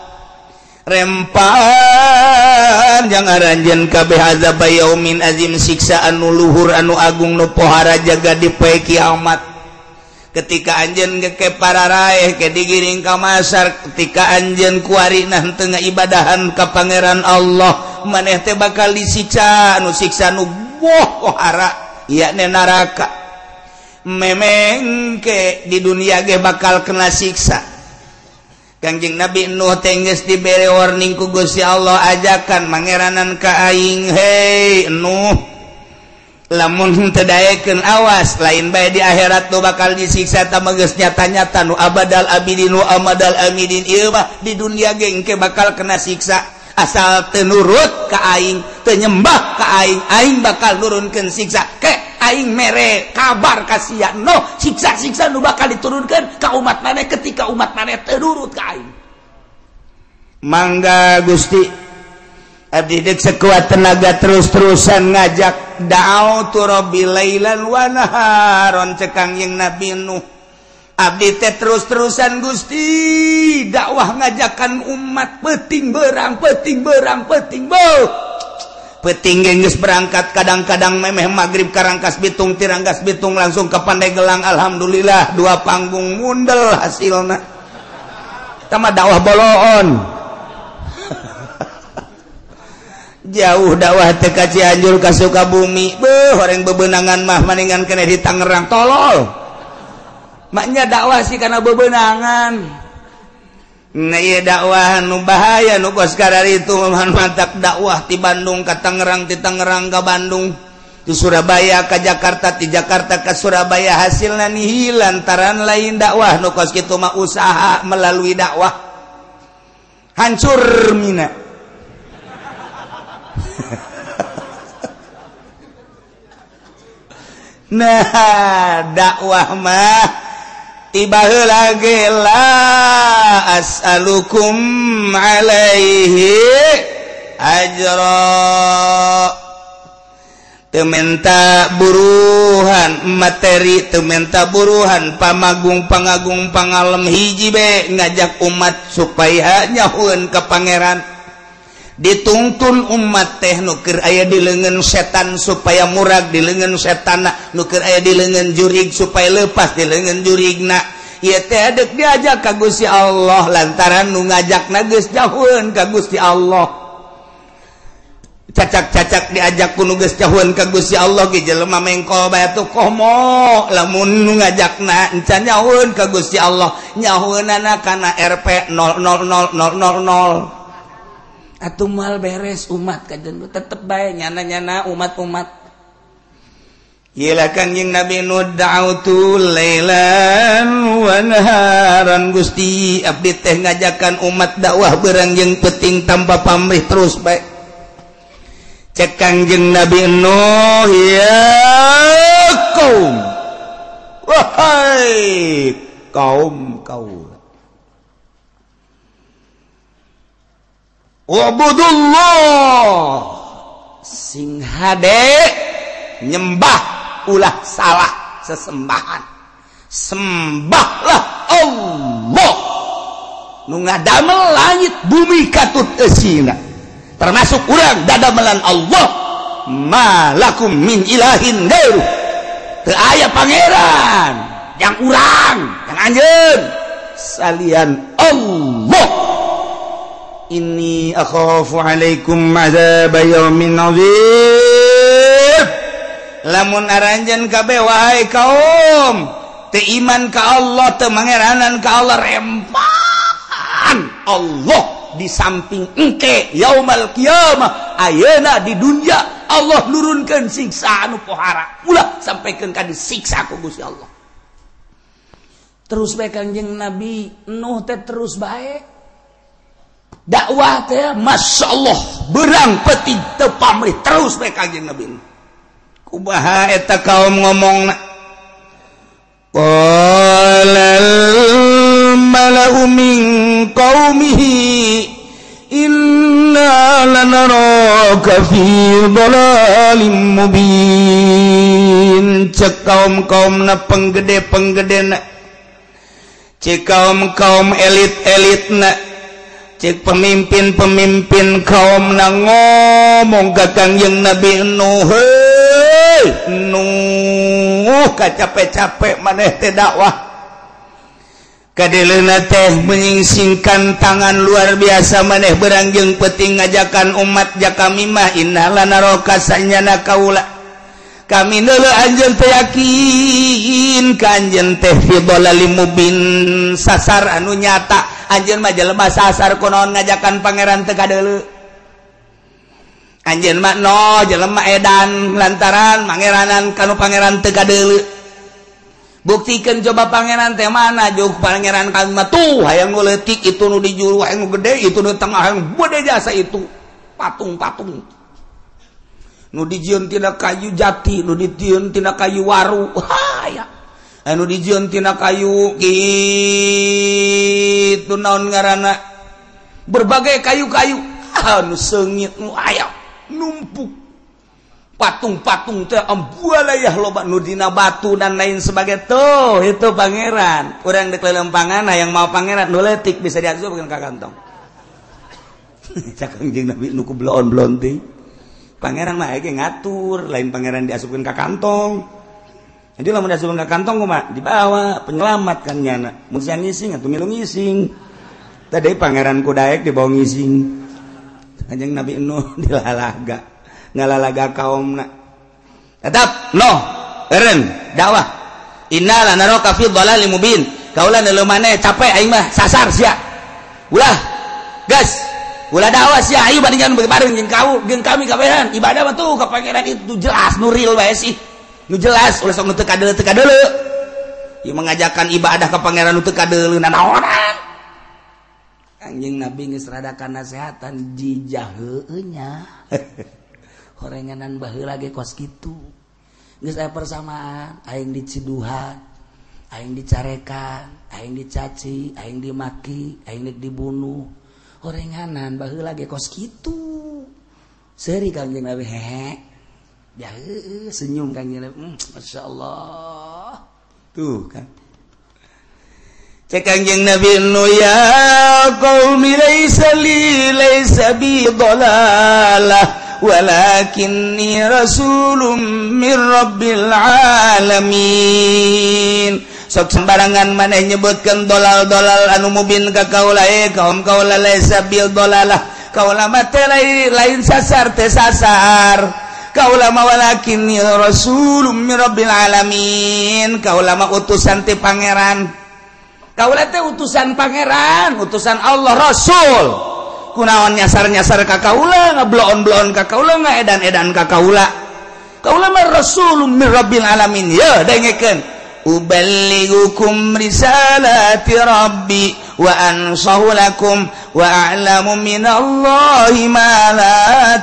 rempan jang aranjeun kabeh azab yaumin azim siksa anu luhur anu agung nu pohara jaga di poe kiamat ketika anjeun ke pararaeh ke digiring ka masar ketika anjeun kuari nah teu ngaibadahan ka pangeran Allah maneh teh bakal disiksa anu siksa nu boh pohara yakni neraka memeng ke di dunia ge bakal kena siksa Kangjeng Nabi Nuh teh geus dibere warning ku Gusti Allah ajakan mangeranan ka aing hei Nuh lamun teu daekeun awas lain bae di akhirat nu bakal disiksa ta geus nyata-nyata nu abadal abidin nu amadal amidin ieu mah di dunia ge engke bakal kena siksa asal tenurut ka aing teu nyembah ka aing aing bakal nurunkeun siksa ke aing mere kabar ka sia no siksa-siksa nu bakal diturunkeun ka umat maneh ketika umat maneh teu nurut ka aing mangga Gusti abdi deuk sekuat tenaga terus-terusan ngajak da'autu rabbi lailan wa naharon cek Kangjeng Nabi Nuh abdi teh terus-terusan Gusti dakwah ngajakan umat peting berang peting berang peting beuh peting geus berangkat kadang-kadang memeh magrib ka Rangkas Bitung ti Rangkas Bitung langsung ke Pandeglang alhamdulillah dua panggung mundel hasilna tama dakwah boloon jauh dakwah teh ka Cianjur ka Sukabumi beuh horeng bebenangan mah maningan keneh di Tangerang tolol maknya dakwah sih kana bebenangan nah iya dakwah nu bahaya nu kos kadari itu mantak dakwah ti Bandung ka Tangerang ti Tangerang ka Bandung ti Surabaya ka Jakarta ti Jakarta ka Surabaya hasilna nihil lantaran lain dakwah nu kos kitu mah usaha melalui dakwah hancur mina nah dakwah mah tiba heula ge la as'alukum alaihi ajra teu menta buruhan materi teu menta buruhan pamagung pangagung pangalem hiji be ngajak umat supaya nyahueun ka pangeran ditungtun umat teh nuker aya di leungeun setan supaya murag di leungeun setanna nuker aya di leungeun jurig supaya lepas di leungeun jurigna ieu teh deuk diajak ka Gusti Allah lantaran nu ngajakna geus jauheun ka Gusti Allah cacak-cacak diajak ku nu geus jauheun ka Gusti Allah ge jelema mengkol bae atuh komo lamun nu ngajakna encan jauheun ka Gusti Allah nyahueunana kana R P nol nol nol nol nol nol atuh mal beres umat kajen tetep bae nyana-nyana umat-umat Gila Kangjeng Nabi nu da'autu lailan wa naharan Gusti abdi teh ngajakan umat dakwah beurang jeung peuting tanpa pamrih terus bae cek Kangjeng Nabi Nuh ya kaum wahai kaum kaum wa'budullah sing hade nyembah ulah salah sesembahan sembahlah Allah nu ngadamel langit bumi katut eusina termasuk urang dadamelan Allah malakum min ilahin gairu teu aya pangeran yang urang yang anjeun salian Allah inni akhafu alaikum azab yaumin azim lamun aranjeun kabeh wahai kaum teu iman ka Allah teu mangeranan ka Allah rempahan Allah di samping engke yaumal kiamah ayeuna di dunya Allah nurunkeun siksa anu pohara ulah sampaikeun ka disiksa ku Gusti Allah terus bae Kangjeng Nabi Nuh teh terus bae dakwah teh masyaallah berang peuting teu pamrih terus bae Kangjeng Nabi kumaha eta kaum ngomongna qalal malau min qaumihi inna lanaraka fi dhalalin mubin cek kaum-kaumna penggede-penggedena cek kaum-kaum elit-elitna cek pemimpin-pemimpin kaum na ngomong ka Kangjeng Nabi Nuh heuy Nuh kacape-cape maneh teh dakwah kadeleuna teh menyingsingkan tangan luar biasa maneh beurang jeung peuting ngajakan umat jakami mah innala naraka sanyana kaula kami neuleuh anjeun teh yakin ka anjeun teh fi dhalalim mubin sasar anu nyata anjeun mah jelema sasar kunaon ngajakan pangeran teu kadeuleu anjeun mah no jelema edan lantaran mangeranan kanu pangeran teu kadeuleu buktikeun coba pangeran teh mana jeung pangeran kami mah tuh hayang nu leutik itu nu di juru hayang nu gede itu nu tengah hayang gede jasa itu patung-patung nu dijieun tina kayu jati nu dijieun tina kayu waru haya anu dijieun tina kayu kitu naon ngaranna berbagai kayu-kayu anu seungit nu aya numpuk patung-patung teh ambualayah loba nu dina batu dan lain sebagainya tuh itu pangeran urang deuk lelempangan hayang mau pangeran nu leutik bisa diasupkeun ka kantong cak Kangjeng Nabi nu ku bloon-bloon teh pangeran mah ge ngatur lain pangeran diasupkeun ka kantong jadi lamun diasupkeun ka kantong kumaha dibawa penyelamat kan nyana mun siang ngising atuh milu ngising tadi pangeran ku daek dibawa ngising Kanjeng Nabi Nuh dilalaga ngalalaga kaumna tetap no eureun dakwah innal naraka fi dhalalin mubin kaula neuleuh maneh capek aing mah sasar sia ulah gas ulah dakwah sia ayo bandingkeun bareng jeung kau jeung kami kabehan ibadah mah tuh ka pangeran itu jelas nu real bae sih nu jelas ulah sok nu teu kadeuleu teu kadeuleu ieu mengajakan ibadah ka pangeran nu teu kadeuleu naonan Kanjeng Nabi geus radakan nasehatan jijah heueuh nya horenganan baheula ge kos kitu geus aya persamaan aing diciduhan aing dicarekan aing dicaci aing dimaki aing dibunuh horenganan baheula ge kos kitu seuri Kanjeng Nabi hehe ya heueuh senyum Kanjeng Nabi hmm, masyaallah tuh kan cek Kanjeng Nabi nu ya qaumi laisa li laisa bi dhalalah walakinni rasulun min rabbil alamin sok sembarangan maneh nyebutkeun dolal-dolal anu mubin ka kaula eh kaum kaula laisa bil dhalalah kaula mah teh lain sasar teh sasar kaula mah walakinni rasulun min rabbil alamin kaula mah utusan ti pangeran kaula teh utusan pangeran utusan Allah Rasul kunaon nyasar-nyasar ka kaula ngabloon-bloon ka kaula ngaedan-edan ka kaula kaula mah rasulun min rabbil alamin ya dengekeun uballigukum risalati rabbi wa ansahu lakum wa a'lamu minallahi ma la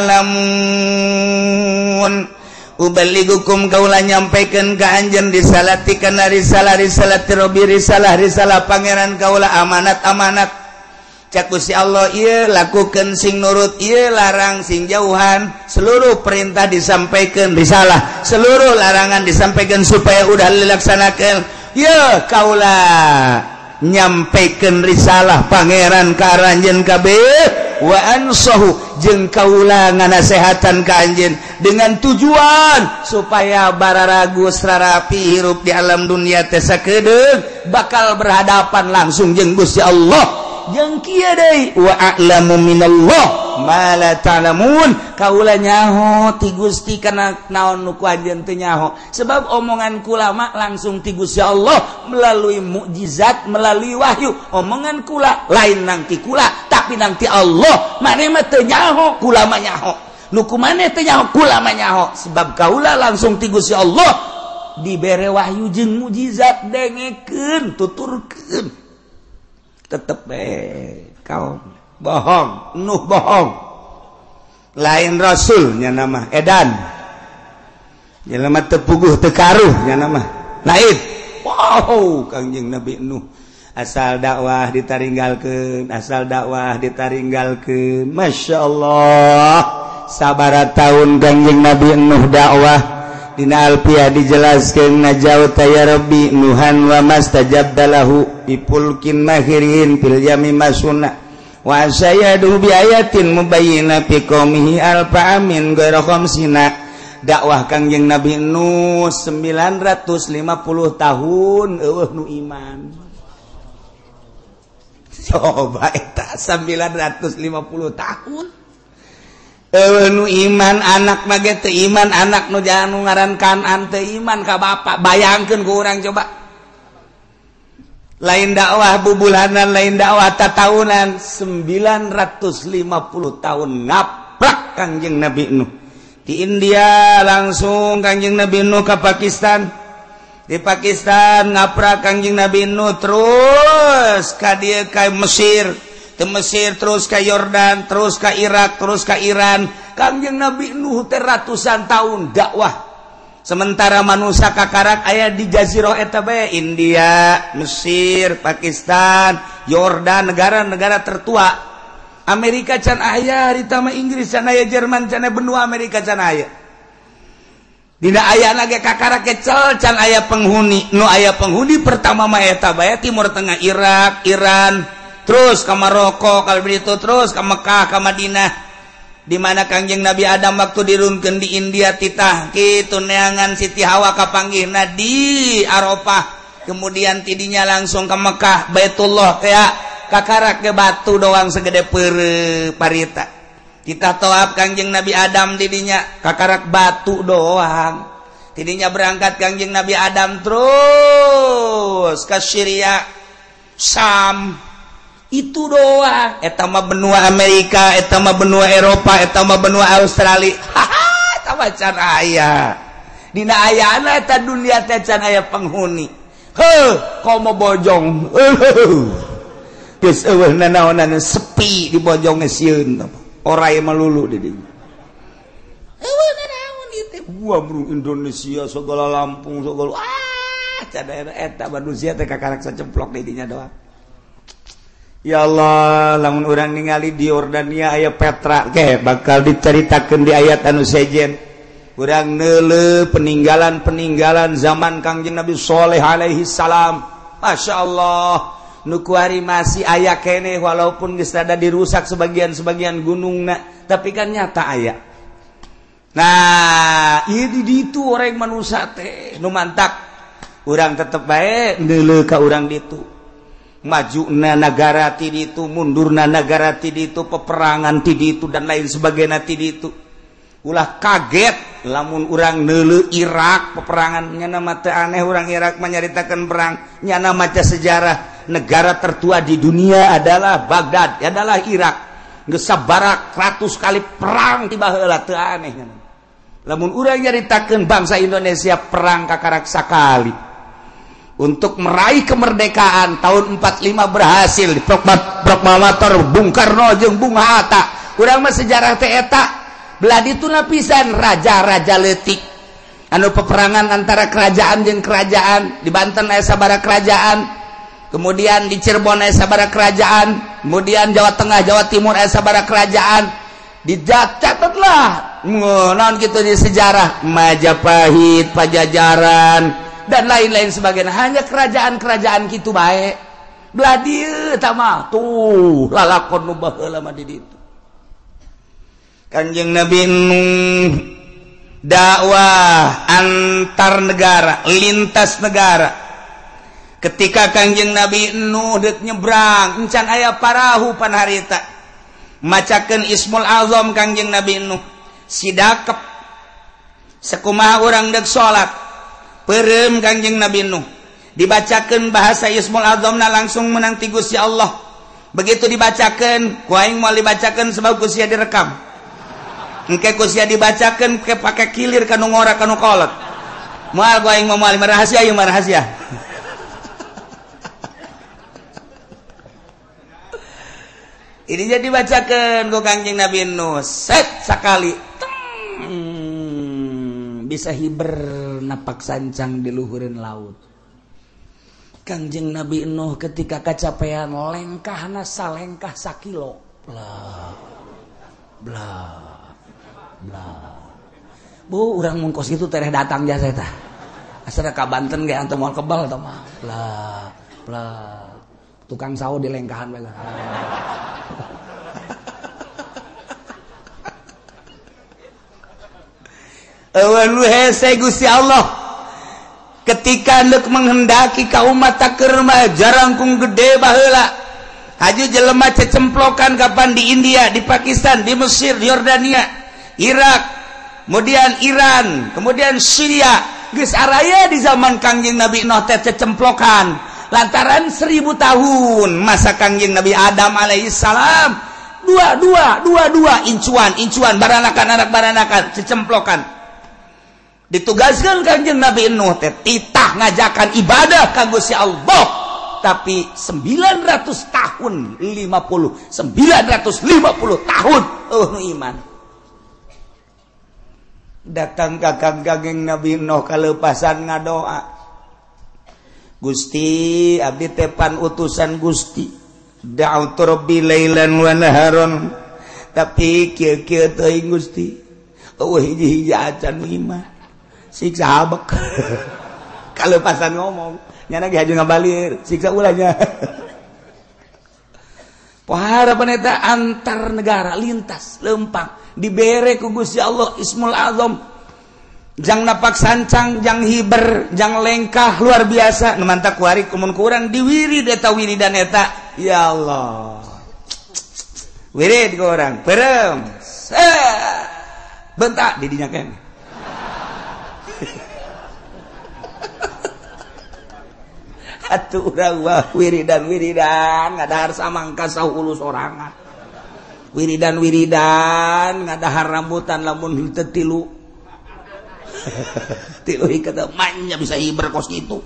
ta'lamun uballigukum kaula nyampaikeun ka anjeun risalati kana risalah risalati rabbi risalah risalah pangeran kaula amanat-amanat cak Gusti Allah ieu lakukeun sing nurut ieu larang sing jauhan seluruh perintah disampaikan risalah seluruh larangan disampaikan supaya udah dilaksanakeun ieu kaula nyampaikeun risalah pangeran ka aranjeun kabeh wa ansahu jeung kaula nganasehatan ka anjeun dengan tujuan supaya bararagus rarapi hirup di alam dunia teh sakedeung bakal berhadapan langsung jeung Gusti Allah jeung kieu deui wa a'lamu minallah ma la ta'lamun kaula nyaho ti Gusti kana naon nu ku anjeun teu nyaho sebab omongan kula mah langsung ti Gusti Allah melalui mukjizat melalui wahyu omongan kula lain nang ti kula tapi nang ti Allah maneh mah teu nyaho kula mah nyaho nu kumaneh teu nyaho kula mah nyaho sebab kaula langsung ti Gusti Allah dibere wahyu jeung mukjizat dengekeun tuturkeun tetep eh kau bohong nuh bohong lain rasulnya nama edan jelema teu puguh teu karuh nya nama lain wow Kanjeng Nabi Nuh asal dakwah ditaringgalkeun asal dakwah ditaringgalkeun masyaallah sabaraha taun Kanjeng Nabi Nuh dakwah dina alfiah dijelaskeun najauta ya rabbi nuhan wa mastajabda lahu bipulkin mahirin fil yami masuna wa sayadu bi ayatin mubayyina fi qaumihi alfa amin ghairu khamsina dakwah Kanjeng Nabi Nuh sembilan ratus lima puluh tahun eueuh nu iman coba eta sembilan ratus lima puluh tahun eueuh nu iman anak mah ge teu iman anak nu jangan nu ngaran Kanan teu iman ka bapak bayangkeun ku urang coba lain dakwah bubulanan lain dakwah tatahunan sembilan ratus lima puluh tahun ngaprak Kanjeng Nabi Nuh di India langsung Kanjeng Nabi Nuh ke Pakistan di Pakistan ngaprak Kanjeng Nabi Nuh terus ka dieu ka Mesir ke Mesir terus ke Yordan terus ke Irak terus ke Iran Kanjeng Nabi Nuh teh ratusan tahun dakwah sementara manusia kakarak aya di jazirah eta bae India Mesir Pakistan Yordan negara-negara tertua Amerika can aya ditama Inggris can aya Jerman can aya benua Amerika can aya dina aya lagi kakarak kecel can aya penghuni nu aya penghuni pertama mah eta bae Timur Tengah Irak Iran terus ke Maroko kalau begitu terus ke Mekah ke Madinah di mana Kangjeng Nabi Adam waktu dirunkeun di India titah kitu neangan Siti Hawa kapanggihna di Arafah, kemudian tidinya langsung ke Mekah Baitullah ya kakarak ke batu doang segede peure parita. Kita toab Kangjeng Nabi Adam didinya kakarak batu doang. Tidinya berangkat Kangjeng Nabi Adam terus ke Syria, Sam. Itu doang. Eta mah benua Amerika, eta mah benua Eropa, eta mah benua Australia. Haha, eta mah can aya. Dina ayana eta dunia teh can aya penghuni. Heuh, komo bojong. Heuh. Geus eueuh nanaonan sepi di bojong sieun. Oray malulu di dieu. Eueuh nanaon ieu teh gua bro Indonesia segala Lampung segala ah can eta manusia teh kakarak sacemplok di dinya doang. Ya Allah, lamun urang ningali di Yordania aya Petra ge bakal diceritakeun di ayat anu sejen. Urang neuleuh peninggalan-peninggalan zaman Kangjeng Nabi Shalih alaihi salam. Masyaallah, nu kuari masih aya keneh walaupun geus rada dirusak sebagian-sebagian gunungna, tapi kan nyata aya. Nah, ieu di ditu oreng manusia teh nu mantak. Urang tetep bae neuleuh ka urang ditu. Majuna negara ti ditu, mundurna negara ti ditu, peperangan ti ditu dan lain sebagainya ti ditu. Ulah kaget lamun urang neuleuh Irak peperangan nyana mah teu aneh urang Irak menyaritakeun perang nyana maca sejarah negara tertua di dunia adalah Baghdad, adalah Irak. Geus sabaraha ratus kali perang ti baheula teu aneh. Lamun urang nyaritakeun bangsa Indonesia perang kakarak sakali. Untuk meraih kemerdekaan tahun empat puluh lima berhasil di proklamator Bung Karno jeung Bung Hatta. Urang mah sejarah teh eta belah ditu lapisan raja-raja leutik anu peperangan antara kerajaan jeung kerajaan. Di Banten aya sabaraha kerajaan, kemudian di Cirebon aya sabaraha kerajaan, kemudian Jawa Tengah, Jawa Timur aya sabaraha kerajaan. Dicatatlah naon kitu di sejarah Majapahit, Pajajaran dan lain-lain sebagainya. Hanya kerajaan-kerajaan gitu baik belah dieu eta mah tuh lalakon nu baheula mah di ditu. Kanjeng Nabi Nuh dakwah antar negara, lintas negara. Ketika Kanjeng Nabi Nuh deuk nyebrang encan aya parahu pan harita, macakeun Ismul Azam Kanjeng Nabi Nuh sidakep sakumaha urang deuk salat pereum Kanjeng Nabi Nuh dibacakeun bahasa Ismul Azamna langsung menang ti Gusti Allah. Begitu dibacakeun ku aing moal dibacakeun sebab ku sia direkam engke ku sia dibacakeun ke pake kilir kanu ngora kanu kolot moal ku aing moal rahasia ieu mah rahasia. Ini jadi dibacakeun ku Kanjeng Nabi Nuh set sakali hmm, bisa hiber napak sancang di luhureun laut. Kanjeng Nabi Nuh ketika kacapean lengkahna salengkah sakilo blah blah blah. Bu urang mun kos kitu tereh datang jasa eta asana ka Banten ge antu moal kebal tah mah blah blah tukang sawo di lengkahan bae. Awan lu hese Gusti Allah ketika hendak menghendaki ka umat taker mah jarangkung gede baheula haju jelema cecemplokan kapan di India, di Pakistan, di Mesir, di Yordania, Irak, kemudian Iran, kemudian Syria. Geus araya di zaman Kangjeng Nabi Nuh teh cecemplokan lantaran seribu tahun masa Kangjeng Nabi Adam alaihi salam dua dua dua dua incuan incuan baranakan anak baranakan cecemplokan. Ditugaskan Kanjeng Nabi Nuh teh titah ngajakan ibadah ka Gusti Allah tapi sembilan ratus tahun lima puluh sembilan ratus lima puluh tahun oh iman datang ka Kanjeng Nabi Nuh kaleupasan ngadoa Gusti abdi teh pan utusan Gusti da'utu rabbi lailan wa naharon tapi kieu-kieu teuing Gusti eueuh hiji-hiji acan iman siksa habek kalau pasan ngomong nyana ge haju ngabalir siksa ulahnya. Pohara peneta antar negara lintas lempang dibere ku Gusti Allah Ismul Azam jang napak sancang jang hiber jang lengkah luar biasa nu mantap kuari kumun kurang diwirid eta wiridan eta ya Allah wirid ku urang perem bentak di dinya keneh atuh urang wah wiridan-wiridan ngadahar samangka sauluh sorangan wiridan-wiridan ngadahar rambutan lamun henteu tilu tilu kata manya bisa hiber kos kitu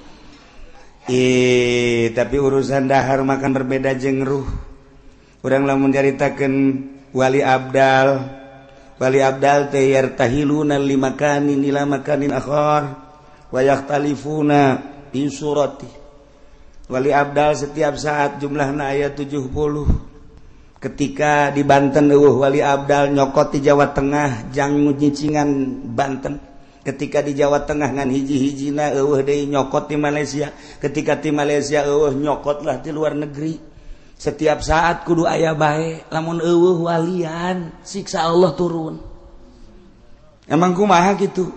eh tapi urusan dahar makan berbeda jeung ruh urang lamun caritakeun wali abdal wali abdal teh yartahiluna limakanin ila makanin akhar wa yakhtalifuna di surati wali abdal setiap saat jumlahna aya tujuh puluh ketika di Banten eueuh wali abdal nyokot di Jawa Tengah jang nyicingan Banten ketika di Jawa Tengah ngan hiji-hijina eueuh deui nyokot di Malaysia ketika di Malaysia eueuh nyokotlah di luar negeri setiap saat kudu aya bae lamun eueuh walian siksa Allah turun emang kumaha gitu.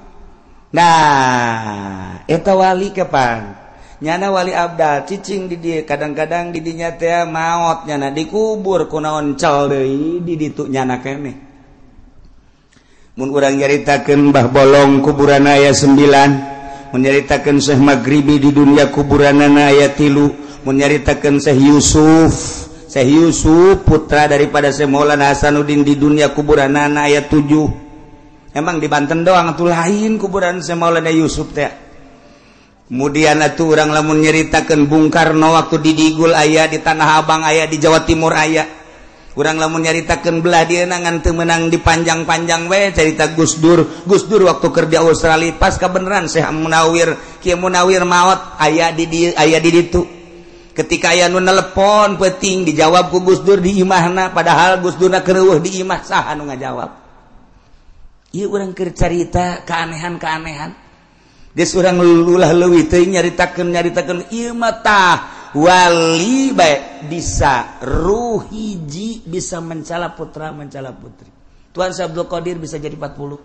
Nah, eta wali kapan? Nyana wali abdal cicing di dia kadang-kadang di dinya teh maot nyana dikubur ku naon cal deui di ditu nyana keneh. Mun urang nyaritakeun Mbah Bolong kuburanna aya sembilan, mun nyaritakeun Syekh Maghribi di dunia kuburanna aya tilu, mun nyaritakeun Syekh Yusuf, Syekh Yusuf putra daripada Syekh Maulana Hasanuddin di dunia kuburanna aya tujuh. Emang di Banten doang atuh lain kuburan Syekh Maulana Yusuf teh. Kemudian atuh urang lamun nyeritakeun Bung Karno waktu di Digul aya di Tanah Abang aya di Jawa Timur aya. Urang lamun nyaritakeun belah dieuna ngan teu meunang dipanjang-panjang we cerita Gus Dur. Gus Dur waktu kerja Australia pas kabeneran Syekh Munawir, Kiai Munawir maot aya di di aya di ditu. Ketika aya nu nelepon peuting dijawab ku Gus Dur di imahna padahal Gus Durna keur di imah saha nu ngajawab. Ieu urang keur carita keanehan-keanehan. Geus urang ulah leuwih teuing nyaritakeun nyaritakeun ieu mah tah wali bae bisa ruh hiji bisa mencala putra mencala putri. Tuan Syekh Abdul Qadir bisa jadi empat puluh.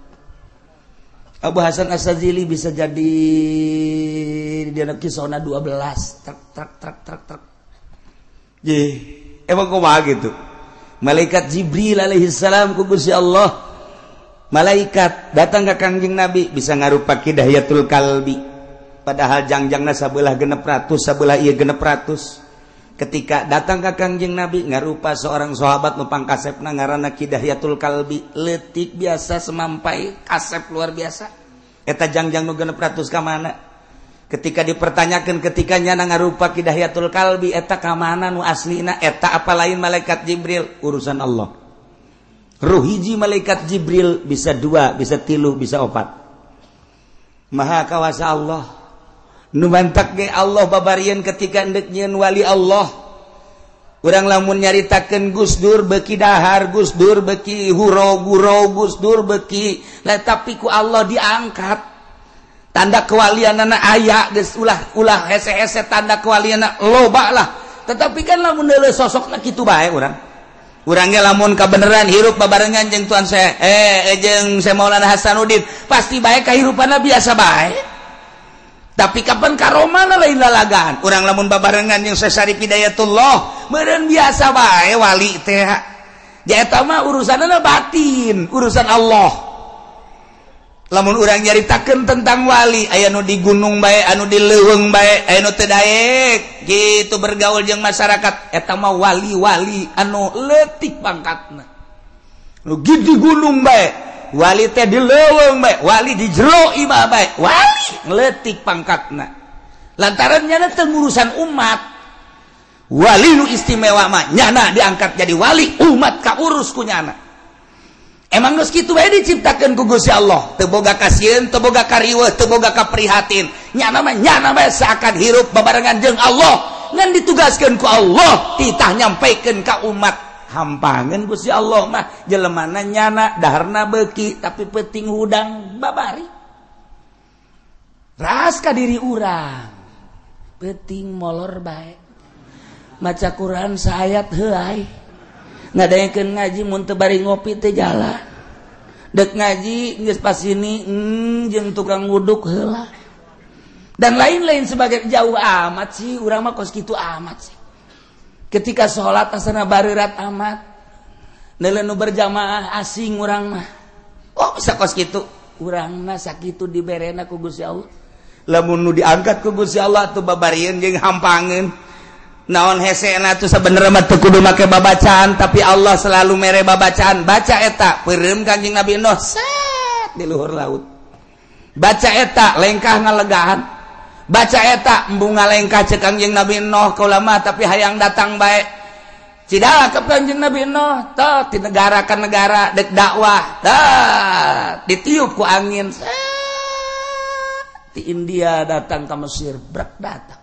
Abu Hasan As-Sadzili bisa jadi dina kisahna dua belas. Trak trak trak trak trak. Ye, emang kumaha gitu. Malaikat Jibril alaihi salam ku Gusti Allah malaikat datang ke Kangjeng Nabi bisa ngarupa Hidayatul Kalbi padahal jangjangna sabelah genep ratus sabelah ieu genep ratus ketika datang ke Kangjeng Nabi ngarupa seorang sahabat nu pangkasepna ngaranna Hidayatul Kalbi leutik biasa semampai kasep luar biasa eta jangjang nu genep ratus ka mana ketika dipertanyakan ketika nyana ngarupa Hidayatul Kalbi eta ka mana nu aslina eta apa lain malaikat Jibril urusan Allah. Ruh hiji malaikat Jibril bisa dua, bisa tilu, bisa opat. Maha kawasa Allah. Nu mantak ge Allah babarieun ketika endek nyieun wali Allah. Urang lamun nyaritakeun Gus Dur beuki dahar, Gus Dur beuki huro-guro, Gus Dur beuki lah tapi ku Allah diangkat. Tanda kewalianana aya geus ulah ulah hese-hese tanda kewalianana loba lah. Tetapi kan lamun deuleu sosokna kitu bae urang. Urangnya lamun kabeneran hirup babarengan jeung tuan saya eh jeung Syekh Maulana Hasanuddin pasti bae kahirupanna biasa bae tapi kapan karomana lain lalagaan urang lamun babarengan jeung Syekh Syarif Hidayatullah meureun biasa bae wali teh ja eta mah urusanna batin urusan Allah lamun urang nyaritakeun tentang wali aya nu di gunung bae anu di leuweung bae aya nu teu daek kitu bergaul jeung masyarakat eta mah wali-wali anu leutik pangkatna nu di gunung bae wali teh di leuweung bae wali di jero imah bae wali leutik pangkatna lantaran nyana teu ngurusan umat wali nu istimewa mah nyana diangkat jadi wali umat kaurus ku nyana. Emang geus kitu bae diciptakeun ku Gusti Allah, teu boga kasieun, teu boga kariweuh, teu boga kaprihatin. Nyana mah nyana bae seakan hirup babarengan jeung Allah, ngan ditugaskeun ku Allah titah nyampaikeun ka umat. Hampangeun Gusti Allah mah jelemana nyana daharna beuki tapi peuting hudang babari. Ras ka diri urang. Peuting molor bae. Maca Quran saayat heuai. ngadaengkeun ngaji mun teu bari ngopi teh jalan dek ngaji geus pas ini mm, jeung tukang wuduk heula dan lain-lain sebagai jauh amat sih urang mah kos kitu amat sih ketika sholat asana bareurat amat neuleuh nu berjamaah asing urang mah oh bisa kos kitu urang mah sakitu diberena ku Gusti Allah lamun nu diangkat ku Gusti Allah tuh babarieun jeung hampangeun naon hesena tuh sabenerna mah teu kudu make babacaan tapi Allah selalu mere babacaan baca eta peureum Kanjeng Nabi Nuh set di luhur laut baca eta lengkah ngalegaan baca eta embung ngalengkah cek Kanjeng Nabi Nuh kaula mah tapi hayang datang bae cidak ke Kanjeng Nabi Nuh tah ti negara ka negara dek dakwah tah ditiup ku angin set di India datang ke Mesir brak datang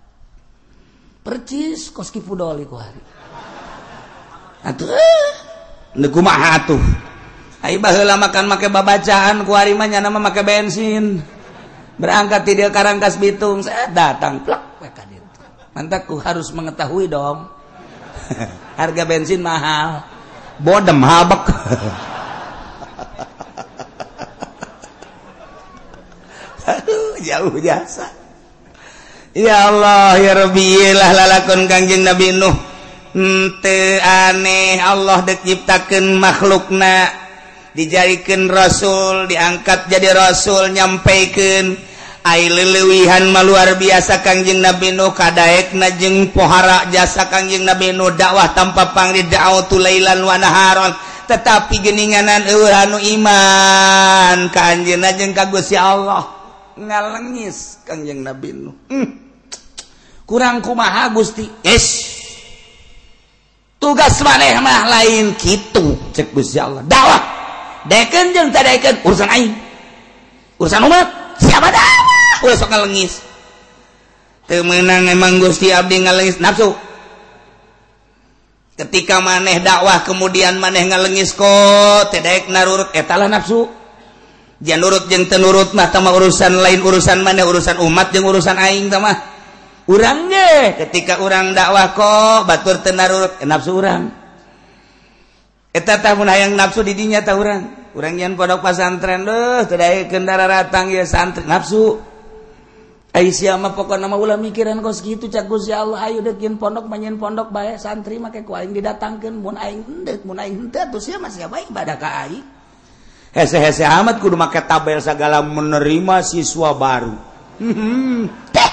percis kos kipu doli ku hari atuh eh kumaha atuh ai baheula makan make babacaan ku hari mah nyana mah make bensin berangkat ti dieu ka Rangkas Bitung saya datang plak we ka dieu mantap ku harus mengetahui dong harga bensin mahal bodem habek aduh jauh jasa. Ya Allah ya Rabbi lah lalakon Kangjeng Nabi Nuh teu aneh Allah dek nyiptakeun makhlukna dijadikeun rasul diangkat jadi rasul nyampaikeun ai leuweuhan mah luar biasa Kangjeng Nabi Nuh kadaekna jeung pohara jasa Kangjeng Nabi Nuh dakwah tanpa pangri da'watu lailan wa naharon tetapi geuninganan eueuh anu iman ka anjeunna jeung ka Gusti Allah ngalengis Kangjeng Nabi Nuh hmm. kurang kumaha Gusti es tugas maneh mah lain kitu cek Gusti Allah dakwah deken jeung teu deken urusan aing urusan umat siapa dakwah ulah sok ngalengis teu meunang emang Gusti abdi ngalengis nafsu ketika maneh dakwah kemudian maneh ngalengis kok teu daek narurut eta lah nafsu jan nurut jeung teu nurut mah tah urusan lain urusan maneh urusan umat jeung urusan aing tah mah urang ge ketika urang dakwah kok batur teu narurut eh, nafsu urang eta tah mun hayang nafsu di dinya tah urang urang nyen pondok pasantren deuh teu daekeun dararatang ieu santri nafsu ai sia mah pokona mah ulah mikiran kos kitu cak Gusti Allah ayo deuk yen pondok mah nyen pondok bae santri make ku aing didatangkeun mun aing hendeuk mun aing henteu atuh sia mah sia bae ibadah ka aing hese-hese amat kudu make tabel segala menerima siswa baru teh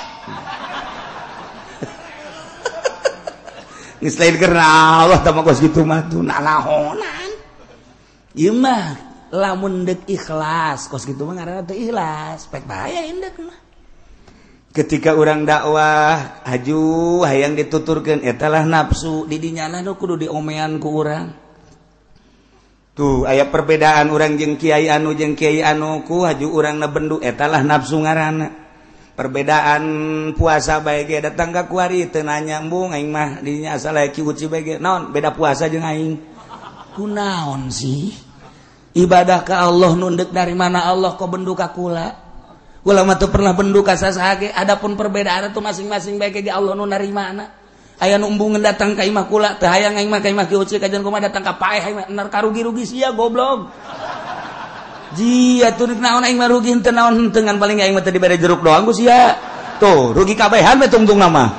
geus lain karena Allah tah kos kitu mah tuh nanahonan ieu mah lamun deuk ikhlas kos kitu mah ngaranna teu ikhlas pek bahaya indek mah ketika urang dakwah haju hayang dituturkeun eta lah nafsu di dinyana nu kudu diomean ku urang tuh aya perbedaan urang jeung kiai anu jeung kiai anu ku haju urang na bendu eta lah nafsu ngaranna perbedaan puasa bae ge datang ka kuari teu nanya embung aing mah dinya asal aya ki uci bae ge naon beda puasa jeung aing kunaon sih ibadah ka Allah nu deuk dari mana Allah kok bendu ka kula kula mah teu pernah bendu ka sasaha ge adapun perbedaan itu masing-masing bae ge Allah nu narimana aya nu embungeun datang ka imah kula teu hayang aing mah ka imah ki uci kajian kumaha datang ka paeh aing mah nar karugi-rugi sia goblok ji atuh naon aing mah rugi henteu naon henteu ngan paling aing mah teu dibere jeruk doang ku sia tuh rugi kabehan we tungtung nama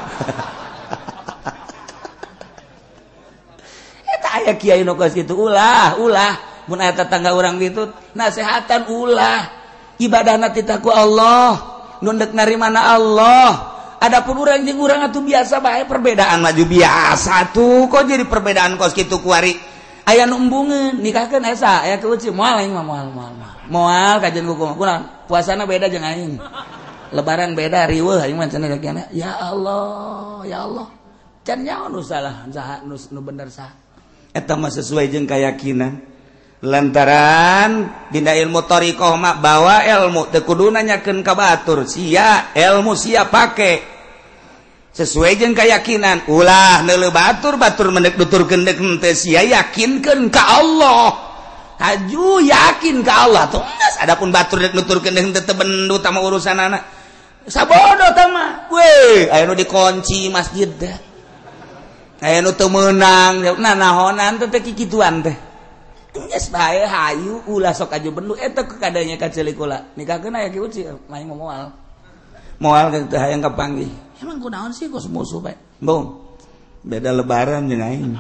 eta aya kiai nu geus kitu ulah ulah mun aya tetangga urang kitu nasehatan ulah ibadahna ti ku Allah nu deuk narimana Allah adapun urang jeung urang atuh biasa bae perbedaan maju biasa tuh kok jadi perbedaan kos kitu kuari aya nu embungeun nikahkeun esa aya ku uci moal aing mah moal moal moal kajian kuku kunaon puasana beda jeung aing lebaran beda riweuh aing mah cenah kiana ya Allah ya Allah can nyaon nu salah saha nu nu bener saha eta mah sesuai jeung keyakinan lantaran dina ilmu thariqah mah bawa ilmu teu kudu nanyakeun ka batur sia ilmu sia pake sesuai jeung keyakinan ulah neuleuh batur batur mendek nuturkeun deuk teu sia yakinkeun ka Allah haju yakin ka Allah tuh geus adapun batur deuk nuturkeun deuk teu bendu tah urusanana sabodo tah mah we aya nu dikunci masjid dah aya nu teu meunang nah nahonan teh teh kikituan teh geus bae hayu ulah sok aju bendu eta kadanya ka ceulik kula nikahkeun aya kieu sih main moal moal teh hayang kapanggih emang kunaon sih kos musuh bae bong beda lebaran jeung aing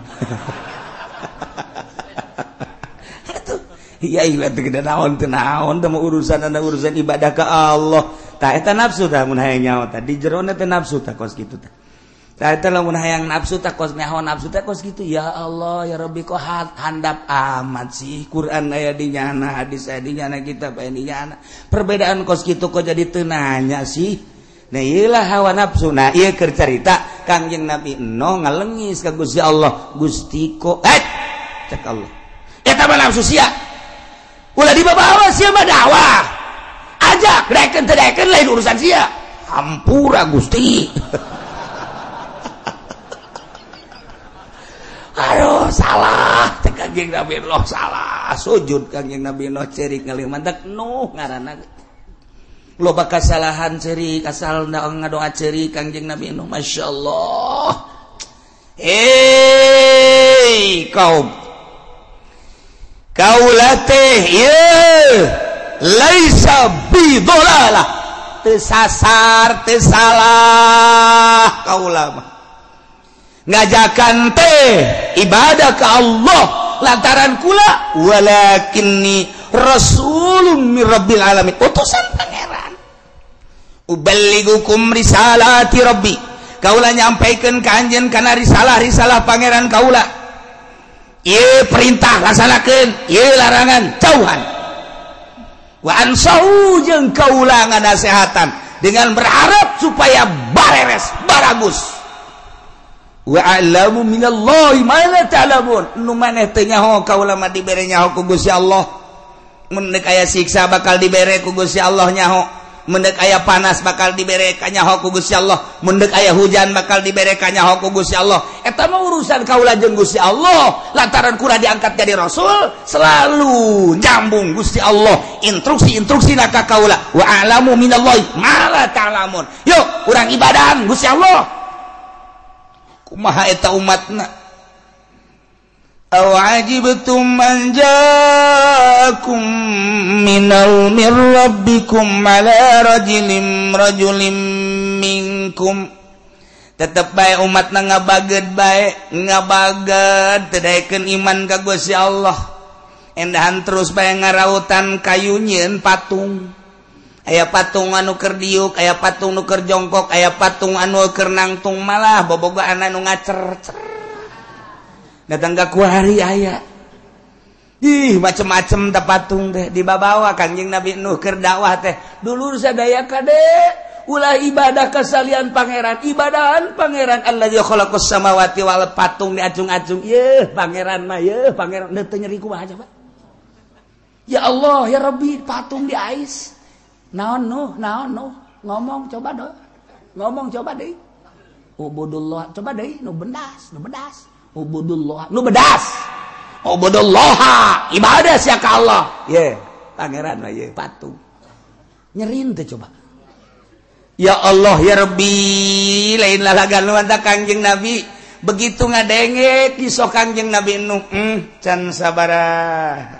iya iya teh gede naon teh naon teh urusan anda urusan ibadah ke Allah tah eta nafsu tah mun hayang nyaho tah di jerona teh nafsu tah kos kitu tah tah eta lamun hayang nafsu tah kos nyaho nafsu tah kos kitu ya Allah ya Rabbi kok handap amat sih Quran aya di nyana hadis aya di nyana kitab aya di nyana perbedaan kos kitu kok jadi teu nanya sih nah iyalah hawa nafsu nah ieu keur carita Kangjeng Nabi Nuh ngalengis ka Gusti Allah Gusti ko eh cek Allah eta mah nafsu sia ulah dibawa sia mah dakwah ajak reken teu reken lain urusan sia hampura Gusti aduh salah teh Kangjeng Nabi Nuh salah sujud Kangjeng Nabi Nuh cerik ngalih mantek Nuh ngaranna loba kasalahan cerik asal ngadoa cerik Kangjeng Nabi Nuh masyaallah eh kaum kaulah teh ye laisa bidolalah teu sasar teu salah kaulah mah ngajakan teh ibadah ka Allah lantaran kula walakinni rasulun mir rabbil alamin utusan pangeran uballigukum risalati rabbi kaula nyampaikeun ka anjeun kana risalah-risalah pangeran kaula ieu perintah laksanakeun ieu larangan jauhan wa ansau jeung kaula nganasehatan dengan berharap supaya bareres baragus wa a'lamu minallahi ma la ta'lamun nu maneh teu nyaho kaula mah dibere nyaho ku Gusti Allah mun deuk aya siksa bakal dibere ku Gusti Allah nyaho mun deuk aya panas bakal dibere ka nyaho ku Gusti Allah mun deuk aya hujan bakal dibere ka nyaho ku Gusti Allah eta mah urusan kaula jeung Gusti Allah lantaran kula diangkat jadi rasul selalu nyambung Gusti Allah instruksi-instruksi ka kaula wa a'lamu minallahi ma la ta'lamun yuk urang ibadahan Gusti Allah kumaha eta umatna aw ajibtum an ja'akum minal mir rabbikum ala rajulin rajulin minkum tetep bae umatna ngabaged bae ngabaged teu daekeun iman ka Gusti Allah endahan terus bae ngarautan kayunyeun patung aya patung anu keur diuk aya patung nu keur jongkok aya patung anu keur nangtung malah bobogohan anu ngacer-cer datang ka kuari aya ih macem-macem teh patung teh dibabawa Kangjeng Nabi Nuh keur dakwah teh dulur sadaya kade ulah ibadah kasalian pangeran ibadahan pangeran alladzi khalaqas samawati wal patung diacung-acung yeuh pangeran mah yeuh pangeran teu nyeri kumaha coba ya Allah ya Rabbi patung di ais naon Nuh naon Nuh ngomong coba do ngomong coba deui ubudullah coba deui nu bendas nu bedas ubudullah nu bedas ubudullah ibadah sia ka Allah ye pangeran mah ye patung nyerin teh coba ya Allah ya Rabbi lain lalagan nu anta Kangjeng Nabi begitu ngadenge kisah Kangjeng Nabi Nuh hmm, can sabaraha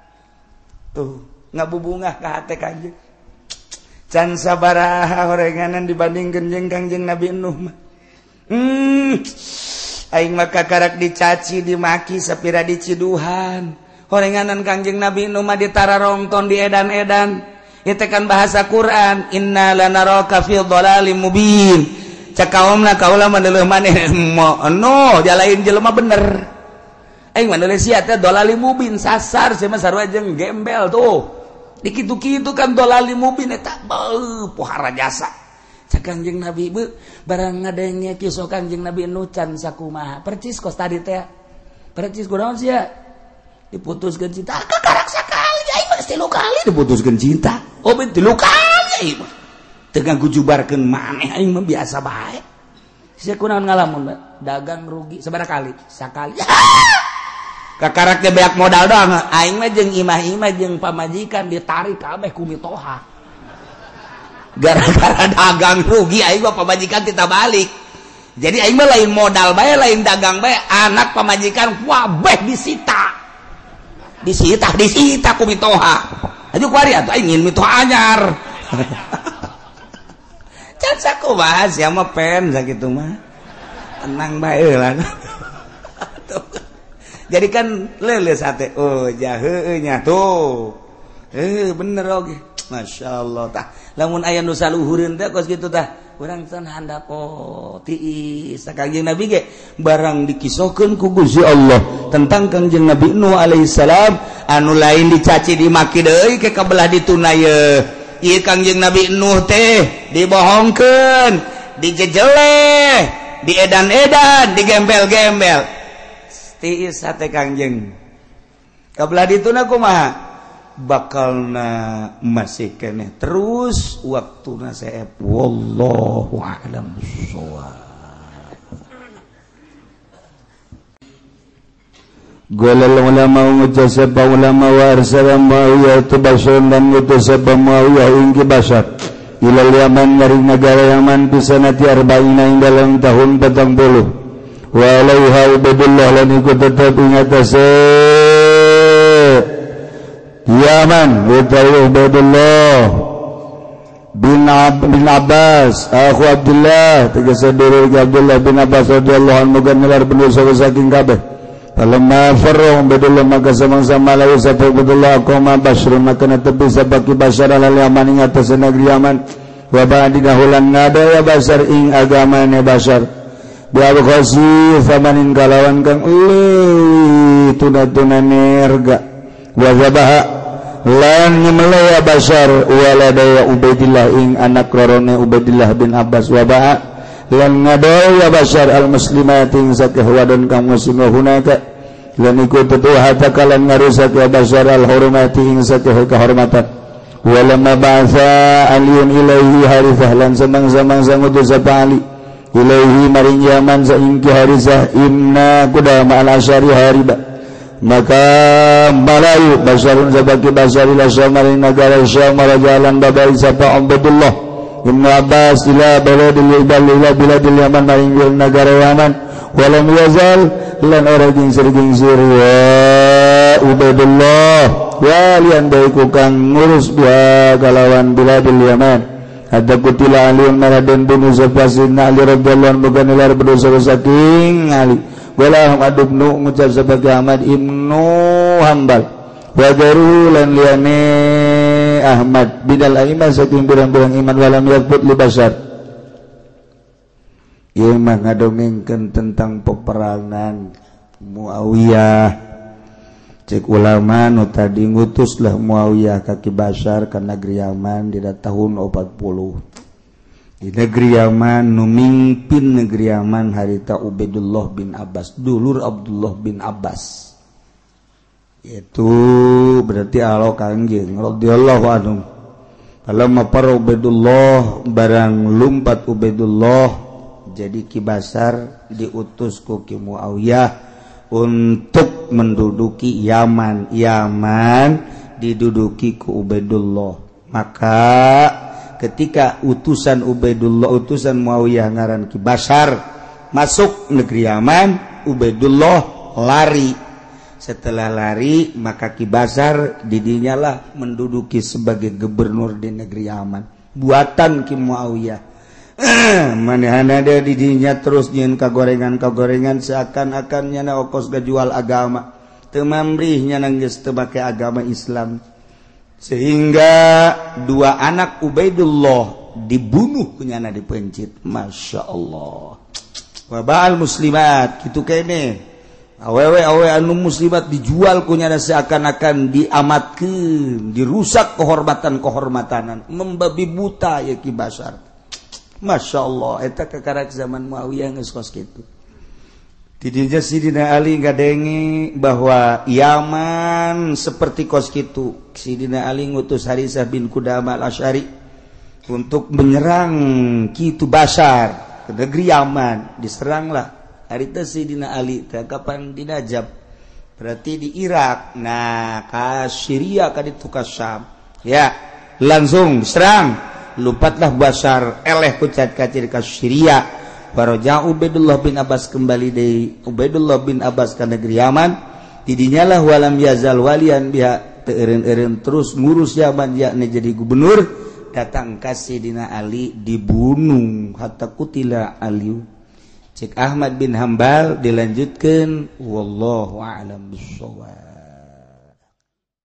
tuh ngabubungah ka hate Kangjeng can sabaraha horenganan dibandingkeun jeung Kangjeng Nabi Nuh mah hmm aing mah kakarak dicaci dimaki sapira diciduhan horenganan Kangjeng Nabi Nuh mah ditararongton diedan-edan ieu kan bahasa Quran inna lanaraka fi dhalalim mubin cak kaumna kaula mah deuleuh maneh no jalain jelema bener aing mah deuleuh sia teh dhalalim mubin sasar sia mah sarua jeung gembel tuh dikitu-kitu kan dhalalim mubin eta beuh pohara jasa cak Kangjeng Nabi beuh barang ngadenge kisah Kangjeng Nabi Nuh can sakumaha percis kos tadi teh percis kunaon sia diputuskeun cinta kakarak sakali aing mah tilu kali diputuskeun cinta oh bet tilu kali aing mah teu ngagujubarkeun maneh aing mah biasa bae sia kunaon ngalamun dagang rugi sabaraha kali sakali kakarak teh beak modal doang aing mah jeung imah-imah jeung pamajikan ditarik kabeh ku mitoha gara-gara dagang rugi aing mah pamajikan kita balik jadi aing mah lain modal bae lain dagang bae anak pamajikan wabeh disita disita disita ku mitoha aju kuari atuh aing ingin mitoha anyar can saku bahas ya mah pen sakitu mah tenang bae lah jadi kan lele sate oh jahe nya tuh eh bener oge Masya Allah tah lamun aya nu saluhureun teh kos kitu tah urang teh handap tiis Kangjeng Nabi ge barang dikisahkeun ku Gusti Allah tentang Kangjeng Nabi Nuh alaihi salam anu lain dicaci dimaki deui ke kabelah dituna ye ieu Kangjeng Nabi Nuh teh dibohongkeun dijejeleh diedan-edan digembel-gembel tiis sate Kangjeng kabelah dituna kumaha bakalna masih keneh terus waktuna saep wallahu a'lam bissawab. Qala ulama mujasab ulama warsala Muawiyah tabasyun dan mutasab Muawiyah ing basar ila Yaman dari negara Yaman bisanati arba'ina ing dalam tahun patang puluh wa alaiha Ubaidullah lan iku tetep ing atase Yaman utawi Ubaidullah bin Ab bin Abbas aku Abdullah tegese diri Abdullah bin Abbas radhiyallahu anhu ganelar bener saking kabeh falamma farra Ubaidullah maka sama-sama lalu sapa Ubaidullah qoma Basrun maka tepi sabaki Basar al Yaman ing atas negeri Yaman wa ba'di dahulan ngada ya Basar ing agamane Basar biar khasi famanin kalawan kang euy tuna-tunane nerga wa zabaha lan nyembelih Basar waladaya Ubaidillah ing anak rorone Ubaidillah bin Abbas wa ba'a lan ngadaya Basar al muslimat ing sakeh wadon kang muslim hunaka lan iku tutuhata kalan ngarusak Basar al hurmati ing sakeh kehormatan walamma ba'atha aliyun ilaihi harithah lan semang-semang ngutus sapa Ali ilaihi maring Yaman saingki Harithah inna kudama al asyari hariba maka Malayu Basarun sabaki Basar ila Syam maring negara Syam rajalan babai sapa Ubaidullah Ibnu Abbas ila baladil ibal ila biladil Yaman maring negara Yaman walam yazal lan ora jeung sirging sir wa Ubaidullah walian baiku kang ngurus biha kalawan biladil Yaman ada kutila aliun maraden bunuh sapasinna Ali radhiyallahu anhu bukan ilar berdosa saking Ali wala Ahmad ibnu ngucap sebagai Ahmad ibnu Hambal wa garu lan liyane Ahmad bidal aimah saking birang-birang iman walam yakut li Basar ieu mah ngadongengkeun tentang peperangan Muawiyah cek ulama nu tadi ngutuslah Muawiyah ka Basar ka negeri Yaman di tahun empat puluh di negeri Yaman nu mimpin negeri Yaman harita Ubaidullah bin Abbas dulur Abdullah bin Abbas itu berarti Allah Kangjeng radhiyallahu anhu falamma para Ubaidullah barang lumpat Ubaidullah jadi Ki Basar diutus ku Ki Muawiyah untuk menduduki Yaman Yaman diduduki ku Ubaidullah maka ketika utusan Ubaidullah utusan Muawiyah ngaran Ki Basar masuk negeri Yaman Ubaidullah lari setelah lari maka Ki Basar didinyalah menduduki sebagai gubernur di negeri Yaman buatan Ki Muawiyah manehana ada didinya terus nyeun kagorengan-kagorengan seakan-akan nyana okos gajual agama teu mamrih nyana geus teu make agama Islam sehingga dua anak Ubaidullah dibunuh kunyana dipencit Masya Allah wabal muslimat gitu kene awewe-awewe anu muslimat dijual kunyana seakan-akan diamatkeun dirusak kehormatan-kehormatanan membabi buta ya Ki Basar Masya Allah eta kakarak zaman Muawiyah geus kos kitu Tidinya Sidina Ali ngadengi bahwa Yaman seperti kos kitu. Sidina Ali ngutus Harithah bin Qudamah al-Asy'ari untuk menyerang kitu Basar ke negeri Yaman. Diseranglah Harithah Sidina Ali teh kapan di Najab. Berarti di Irak. Nah, ka Syria ka ditu ka Syam. Ya, langsung diserang. Lupatlah Basar eleh kucat kacir ka Syria. Faraja Ubaidullah bin Abbas kembali dari Ubaidullah bin Abbas ke negeri Yaman. Tidinyalah walam yazal walian biha teureun-eureun terus ngurus Yaman yakni jadi gubernur. Datang kasih dina Ali dibunuh hatta kutila Aliu. Cek Ahmad bin Hambal dilanjutkan wallahu a'lam bishawab.